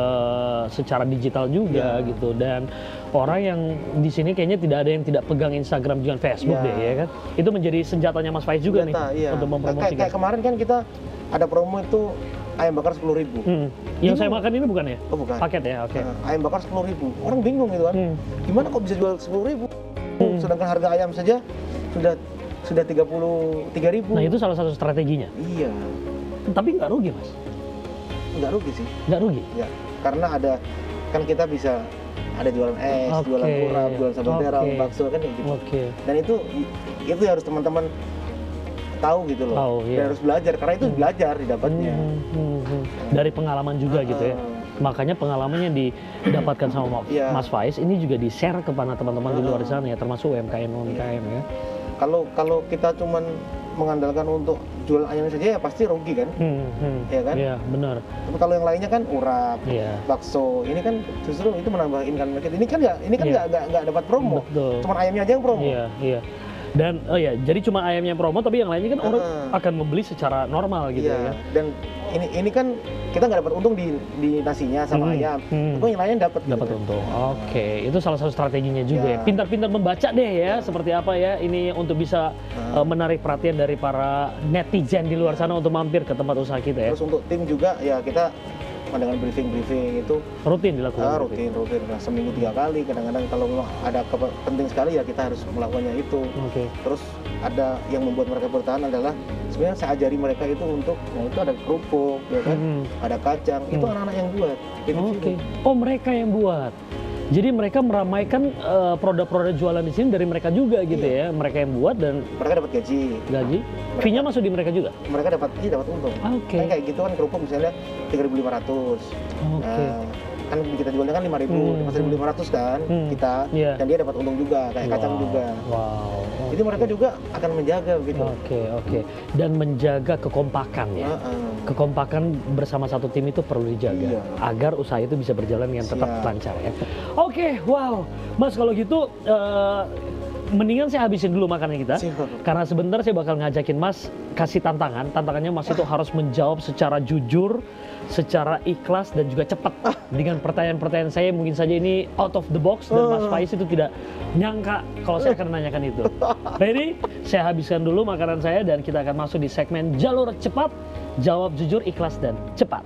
eh, secara digital juga Iya. gitu, dan orang yang di sini kayaknya tidak ada yang tidak pegang Instagram dengan Facebook Iya. deh ya kan. Itu menjadi senjatanya Mas Faiz juga Senjata, nih iya. untuk Kayak, mempromosikan. kayak kemarin kan kita ada promo itu ayam bakar sepuluh ribu. Hmm. Yang saya Bingung. makan ini bukan ya? Oh bukan. Paket ya, oke. Nah, ayam bakar sepuluh ribu. Orang bingung gitu kan. Hmm. Gimana kok bisa jual sepuluh ribu? Hmm. Sedangkan harga ayam saja sudah sudah tiga puluh tiga ribu. Nah itu salah satu strateginya. Iya. Tapi nggak rugi Mas, Nggak rugi sih. nggak rugi. Ya, karena ada kan kita bisa ada jualan es, Oke. jualan kurap, jualan sambal terong, Oke. bakso kan kayak gitu. Oke. Dan itu itu harus teman-teman tahu gitu loh. Tahu, Dan iya. harus belajar karena itu belajar didapatnya. Hmm, hmm, hmm. Dari pengalaman juga Ah, gitu ya. Makanya pengalamannya didapatkan sama Iya. Mas Faiz ini juga di-share kepada teman-teman di luar Ah. sana ya, termasuk U M K M U M K M ya. Kalau kalau kita cuman mengandalkan untuk jual ayam saja ya pasti rugi kan. Hmm, hmm. Iya kan? Iya, benar. Tapi kalau yang lainnya kan urap, Iya. bakso, ini kan justru itu menambah income market. Ini kan nggak ini kan Iya. nggak nggak nggak dapat promo. Betul. Cuman ayamnya aja yang promo. Iya, iya. Dan oh ya, jadi cuma ayamnya promo tapi yang lainnya kan orang Ah. akan membeli secara normal gitu Iya. ya. Dan ini ini kan kita nggak dapat untung di di nasinya sama Hmm, ayam. hmm. Tapi yang lainnya dapat. gitu Dapat kan. untung. Oke, itu salah satu strateginya juga ya. Ya. Pintar-pintar membaca deh ya, seperti apa ya ini untuk bisa Nah. eh, menarik perhatian dari para netizen di luar sana untuk mampir ke tempat usaha kita ya. Terus untuk tim juga ya kita dengan briefing-briefing itu Rutin dilakukan. ah, rutin rutin nah, seminggu tiga kali. Kadang-kadang kalau memang ada kepe- penting sekali ya kita harus melakukannya itu. Oke. Terus ada yang membuat mereka bertahan adalah sebenarnya saya ajari mereka itu untuk nah itu ada kerupuk ya kan, Mhm. ada kacang, itu Hmm. anak-anak yang buat. Itu Oke. sini. Oh, mereka yang buat. Jadi mereka meramaikan eh, produk-produk jualan di sini dari mereka juga gitu Iya. ya. Mereka yang buat dan Mereka dapat gaji, gaji. Fee-nya masuk di mereka juga. mereka dapat iya dapat untung. Oke. Kan kayak gitu kan kerupuk misalnya tiga ribu lima ratus. Oke. Nah, kan kita jualnya kan lima ribu, Hmm, empat ribu lima ratus kan Hmm. kita, Iya. dan dia dapat untung juga kayak kacang Wow, juga. Wow. Jadi mereka juga akan menjaga gitu. Oke, oke. Dan menjaga kekompakan ya. Heeh. Kekompakan bersama satu tim itu perlu dijaga Iya. agar usaha itu bisa berjalan dengan tetap Siap. lancar ya. Oke, wow. Mas kalau gitu eh, mendingan saya habisin dulu makanan kita. Siap. Karena sebentar saya bakal ngajakin Mas kasih tantangan. Tantangannya Mas itu harus menjawab secara jujur, secara ikhlas dan juga cepat. Dengan pertanyaan-pertanyaan saya mungkin saja ini out of the box dan Mas Faiz itu tidak nyangka kalau saya akan menanyakan itu. Ready? Saya habiskan dulu makanan saya dan kita akan masuk di segmen jalur cepat. Jawab jujur, ikhlas dan cepat.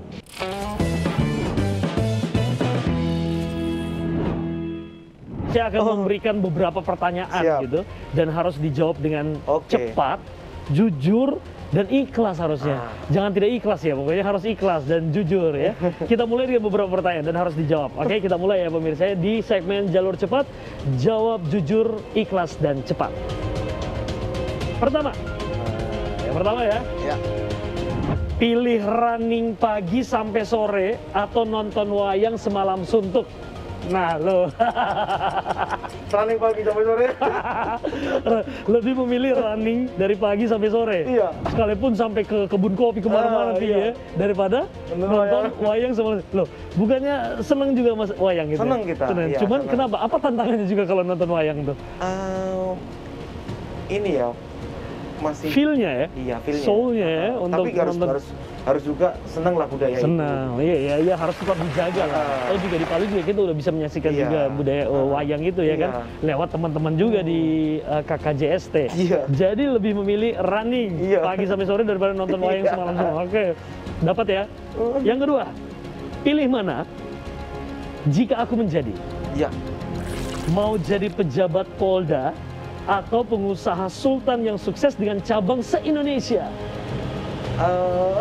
Saya akan Oh. memberikan beberapa pertanyaan Siap. gitu dan harus dijawab dengan Oke. cepat jujur, dan ikhlas harusnya. Ah. Jangan tidak ikhlas ya, pokoknya harus ikhlas dan jujur ya. Kita mulai dengan beberapa pertanyaan dan harus dijawab. Oke, kita mulai ya pemirsa di segmen jalur cepat. Jawab jujur, ikhlas, dan cepat. Pertama, nah, yang pertama ya. Ya. Pilih running pagi sampai sore atau nonton wayang semalam suntuk. Nah, lo. Running pagi sampai sore. Lebih memilih running dari pagi sampai sore. Iya. Sekalipun sampai ke kebun kopi kemana-mana Ah, nanti iya. ya, daripada Nonton nonton wayang. wayang semalam. Loh, bukannya seneng juga mas wayang gitu? Seneng kita, Seneng. iya, Cuman seneng. kenapa? Apa tantangannya juga kalau nonton wayang tuh? Eh, ini ya masih Feel-nya ya? iya feelnya. Soul-nya ya, Ah, untuk tapi harus nonton. harus harus juga seneng lah budaya itu. Senang, iya, iya, iya, harus tetap dijaga lah. Ah. Oh juga di Palu juga kita udah bisa menyaksikan Iya. juga budaya oh, Ah. wayang itu ya kan, Iya. lewat teman-teman juga di uh, K K J S T. Iya. Jadi lebih memilih running Iya. pagi sampai sore daripada nonton wayang Iya. semalam semua. Oke, dapat ya. Yang kedua, pilih mana? Jika aku menjadi, Iya. mau jadi pejabat Polda atau pengusaha sultan yang sukses dengan cabang se-Indonesia? Eh,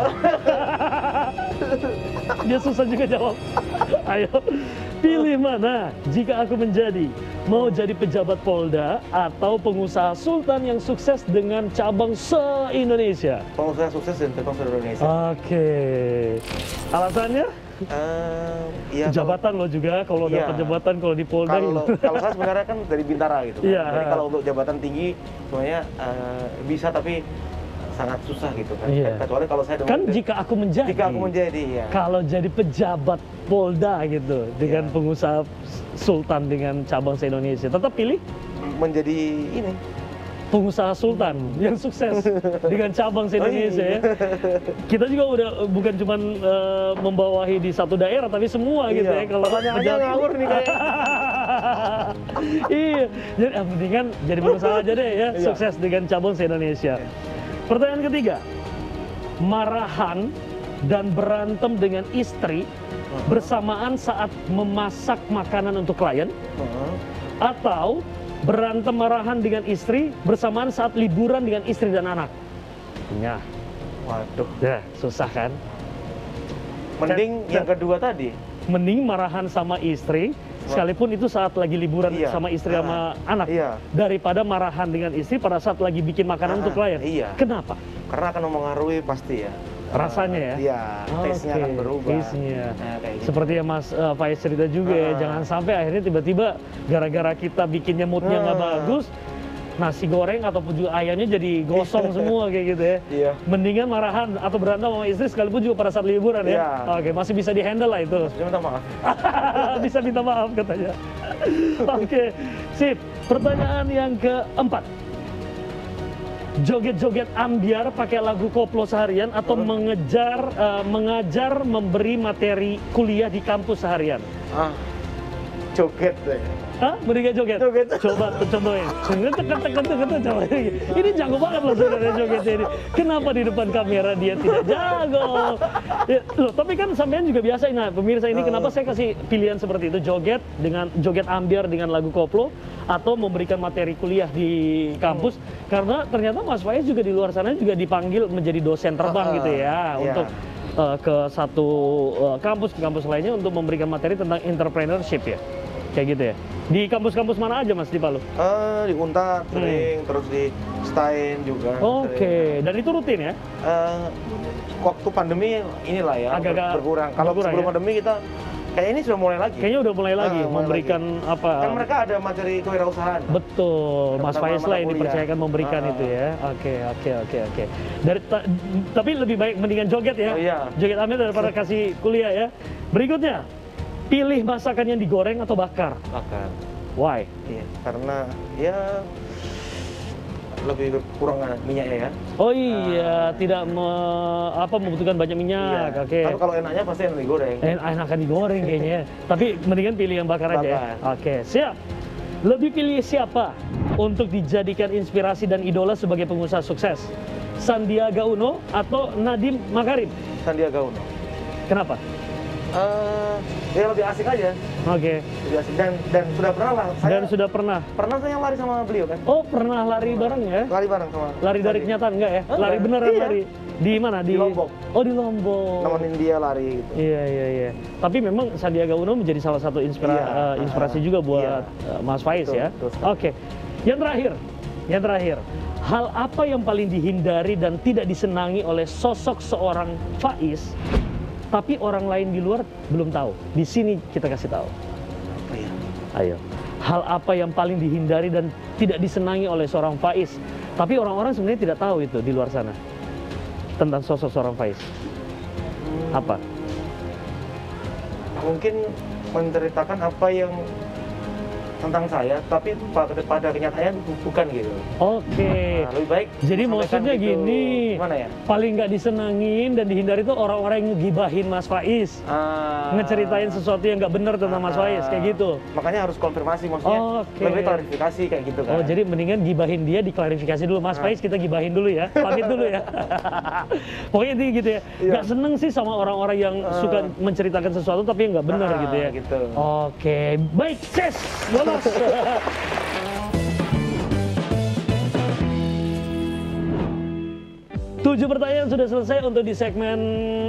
Dia susah juga jawab. Ayo, pilih mana jika aku menjadi? Mau jadi pejabat Polda atau pengusaha sultan yang sukses dengan cabang se-Indonesia? pengusaha sukses dan terbang seluruh Indonesia. Oke. Alasannya? Eh, iya, Jabatan lo juga, kalau Iya. dapat jabatan kalau di Polda. Kalau kalau saya sebenarnya kan dari Bintara gitu. Kan. Iya. Jadi kalau untuk jabatan tinggi sebenarnya eh, bisa tapi sangat susah gitu kan. Iya. Kecuali kalau saya Kan dengan- jika aku menjadi. jika aku menjadi ya. Kalau jadi pejabat Polda gitu, dengan Iya. pengusaha sultan dengan cabang se-Indonesia, tetap pilih menjadi ini. pengusaha sultan yang sukses dengan cabang se-Indonesia Oh, iya. ya. Kita juga udah uh, bukan cuma uh, membawahi di satu daerah tapi semua gitu ya. Iya. Kalau Pertanyaannya pejabat- ngawur nih kayak. Iya, jadi yang penting kan jadi pengusaha aja deh ya, Iya. sukses dengan cabang se-Indonesia. Pertanyaan ketiga, marahan dan berantem dengan istri bersamaan saat memasak makanan untuk klien, Heeh. atau berantem marahan dengan istri bersamaan saat liburan dengan istri dan anak. Ya, Waduh. ya susah kan? Mending Chat- yang kedua tadi. Mending marahan sama istri, sekalipun itu saat lagi liburan Iya. sama istri Ah, sama anak, iya. daripada marahan dengan istri pada saat lagi bikin makanan Ah, untuk klien. iya. Kenapa? Karena akan mempengaruhi pasti ya. Rasanya ya? Eh, Iya, taste-nya Oke, akan berubah. taste-nya. Nah, kayak gitu. Seperti yang Mas uh, Faiz cerita juga ya, Ah. jangan sampai akhirnya tiba-tiba gara-gara kita bikinnya moodnya nggak Ah. bagus, nasi goreng ataupun juga ayamnya jadi gosong semua kayak gitu ya. Iya. Mendingan marahan atau berantem sama istri sekalipun juga pada saat liburan ya. Iya. Oke, masih bisa dihandle lah itu. Saya minta maaf. Bisa minta maaf katanya. Oke, sip. Pertanyaan yang keempat. Joget-joget ambiar pakai lagu koplo seharian atau mengejar eh, mengajar memberi materi kuliah di kampus seharian? Ah, joget deh. Hah? Mendingan joget? Joget. Coba tuh contohin. Tekan, tekan, tekan, tekan, coba. Ini jago banget loh sebenarnya jogetnya ini. Kenapa di depan kamera dia tidak jago? Ya, loh, tapi kan sampean juga biasa. Nah, pemirsa ini kenapa saya kasih pilihan seperti itu? Joget dengan joget ambiar dengan lagu koplo atau memberikan materi kuliah di kampus. Karena ternyata Mas Faiz juga di luar sana juga dipanggil menjadi dosen terbang Ah, gitu ya. iya. Untuk uh, ke satu uh, kampus, ke kampus lainnya untuk memberikan materi tentang entrepreneurship ya. Kayak gitu ya. Di kampus-kampus mana aja Mas di Palu? Eh, di Untar sering, terus di Stein juga. Hmm. Oke, dan itu rutin ya? sering. Eh, waktu pandemi inilah ya ber- Agak-agak berkurang. Kalau berkurang sebelum ya? pandemi kita kayak ini sudah mulai lagi. Kayaknya udah mulai lagi Ah, mulai memberikan apa? Kan mereka ada materi kewirausahaan. Betul, Mas Tentang Faiz lah yang kuliah. dipercayakan memberikan Ah. itu ya. Oke, oke, oke, oke. Dari ta- tapi lebih baik mendingan joget ya. Oh, iya. Joget ambil daripada kasih kuliah ya. Berikutnya, pilih masakan yang digoreng atau bakar. Bakar. Why? Iya, karena ya lebih kurang minyaknya ya. Oh iya, tidak me- apa membutuhkan banyak minyak. Iya. Oke. Tapi kalau enaknya pasti yang digoreng. Eh, enakan digoreng kayaknya. Tapi mendingan pilih yang bakar aja ya. Bakar. Oke, siap. Lebih pilih siapa untuk dijadikan inspirasi dan idola sebagai pengusaha sukses? Sandiaga Uno atau Nadiem Makarim? Sandiaga Uno. Kenapa? Eh, Ya lebih asik aja. Oke. Lebih asik dan dan sudah pernah lah. Saya Dan sudah pernah. pernah saya lari sama beliau kan. Oh, pernah lari bareng ya? Lari bareng sama. Lari dari kenyataan enggak ya? Lari Enggak. beneran Iya. lari. Di mana? Di Lombok. Oh, di Lombok. Nemenin dia lari gitu. Iya, iya, iya. Tapi memang Sandiaga Uno menjadi salah satu inspira Iya. eh, inspirasi juga buat Iya. eh, Mas Faiz Betul, ya. betul sekali. Oke. Yang terakhir. Yang terakhir. Hal apa yang paling dihindari dan tidak disenangi oleh sosok seorang Faiz, tapi orang lain di luar belum tahu? Di sini kita kasih tahu. Iya. Ayo. Hal apa yang paling dihindari dan tidak disenangi oleh seorang Faiz, tapi orang-orang sebenarnya tidak tahu itu di luar sana tentang sosok seorang Faiz? Apa? Mungkin menceritakan apa yang tentang saya, tapi pada, pada kenyataannya bukan gitu. Oke. Nah, lebih baik. Jadi sampaikan maksudnya gitu. gini, Gimana ya? paling nggak disenangin dan dihindari itu orang-orang yang ngegibahin Mas Faiz, Ah, ngeceritain sesuatu yang nggak bener tentang Mas Faiz, kayak gitu. Makanya harus konfirmasi, maksudnya Oke. lebih klarifikasi kayak gitu kan. Oh, jadi mendingan gibahin dia, diklarifikasi dulu. Mas Faiz, kita gibahin dulu ya, pamit dulu ya. Pokoknya intinya gitu ya. Iya. Nggak seneng sih sama orang-orang yang Ah. suka menceritakan sesuatu tapi yang nggak bener Ah, gitu ya. gitu. Oke, baik, Ses, lolos. Tujuh pertanyaan sudah selesai untuk di segmen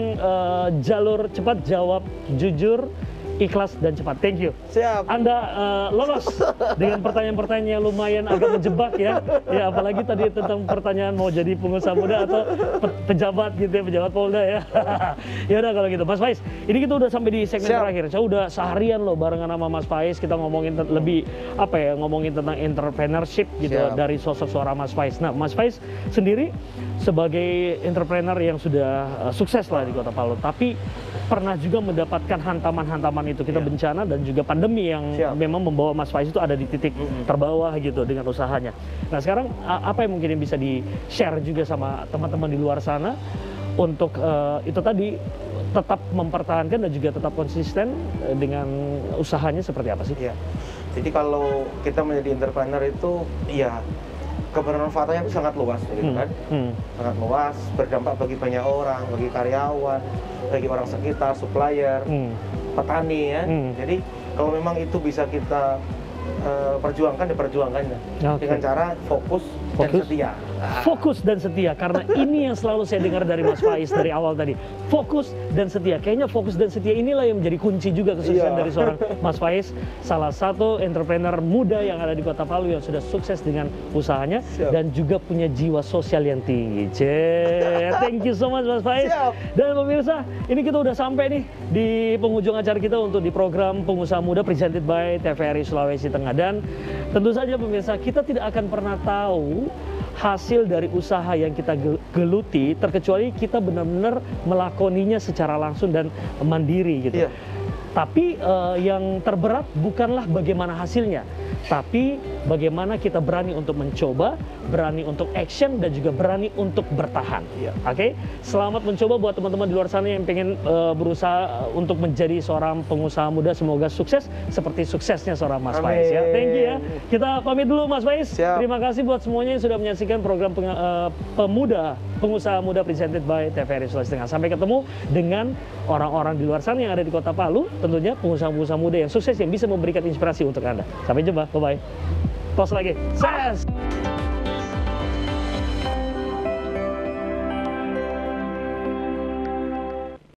eh, jalur cepat jawab jujur, ikhlas dan cepat. Thank you. Siap. Anda eh, lolos dengan pertanyaan-pertanyaan yang lumayan agak menjebak ya. Ya apalagi tadi tentang pertanyaan mau jadi pengusaha muda atau pe- pejabat gitu ya, pejabat Polda ya. Ya udah kalau gitu, Mas Faiz. Ini kita udah sampai di segmen Siap. terakhir. Saya udah seharian loh barengan sama Mas Faiz, kita ngomongin te- lebih apa ya, ngomongin tentang entrepreneurship gitu Siap. dari sosok seorang Mas Faiz. Nah, Mas Faiz sendiri sebagai entrepreneur yang sudah uh, sukses lah di Kota Palu, tapi pernah juga mendapatkan hantaman-hantaman itu, kita Iya. bencana dan juga pandemi yang Siap. memang membawa Mas Faiz itu ada di titik Mm-mm. terbawah gitu dengan usahanya. Nah, sekarang a- apa yang mungkin yang bisa di-share juga sama teman-teman di luar sana untuk uh, itu tadi tetap mempertahankan dan juga tetap konsisten uh, dengan usahanya seperti apa sih? Iya. Jadi kalau kita menjadi entrepreneur itu, ya kebermanfaatannya itu sangat luas gitu Hmm, kan. hmm. Sangat luas, berdampak bagi banyak orang, bagi karyawan, bagi orang sekitar, supplier, Hmm. petani ya. Hmm. Jadi kalau memang itu bisa kita eh, perjuangkan, diperjuangkan ya. Oke. Dengan cara fokus, Fokus? dan setia. Fokus dan setia, karena ini yang selalu saya dengar dari Mas Faiz dari awal tadi. Fokus dan setia. Kayaknya fokus dan setia inilah yang menjadi kunci juga kesuksesan Iya. dari seorang Mas Faiz, salah satu entrepreneur muda yang ada di Kota Palu yang sudah sukses dengan usahanya. Siap. Dan juga punya jiwa sosial yang tinggi. Cie, thank you so much Mas Faiz. Siap. Dan pemirsa, ini kita udah sampai nih di penghujung acara kita untuk di program Pengusaha Muda presented by T V R I Sulawesi Tengah. Dan tentu saja pemirsa, kita tidak akan pernah tahu hasil dari usaha yang kita gel- geluti terkecuali kita benar-benar melakoninya secara langsung dan mandiri gitu. Iya. Tapi eh, yang terberat bukanlah bagaimana hasilnya, tapi bagaimana kita berani untuk mencoba, berani untuk action, dan juga berani untuk bertahan. Iya. Oke, selamat mencoba buat teman-teman di luar sana yang pengen eh, berusaha untuk menjadi seorang pengusaha muda. Semoga sukses seperti suksesnya seorang Mas Amin. Faiz ya. Thank you ya. Kita pamit dulu Mas Faiz. Siap. Terima kasih buat semuanya yang sudah menyaksikan program peng- eh, pemuda pengusaha muda presented by T V R I Sulawesi Tengah. Sampai ketemu dengan orang-orang di luar sana yang ada di Kota Palu, tentunya pengusaha-pengusaha muda yang sukses yang bisa memberikan inspirasi untuk Anda. Sampai jumpa, bye-bye. Tos lagi. Ses!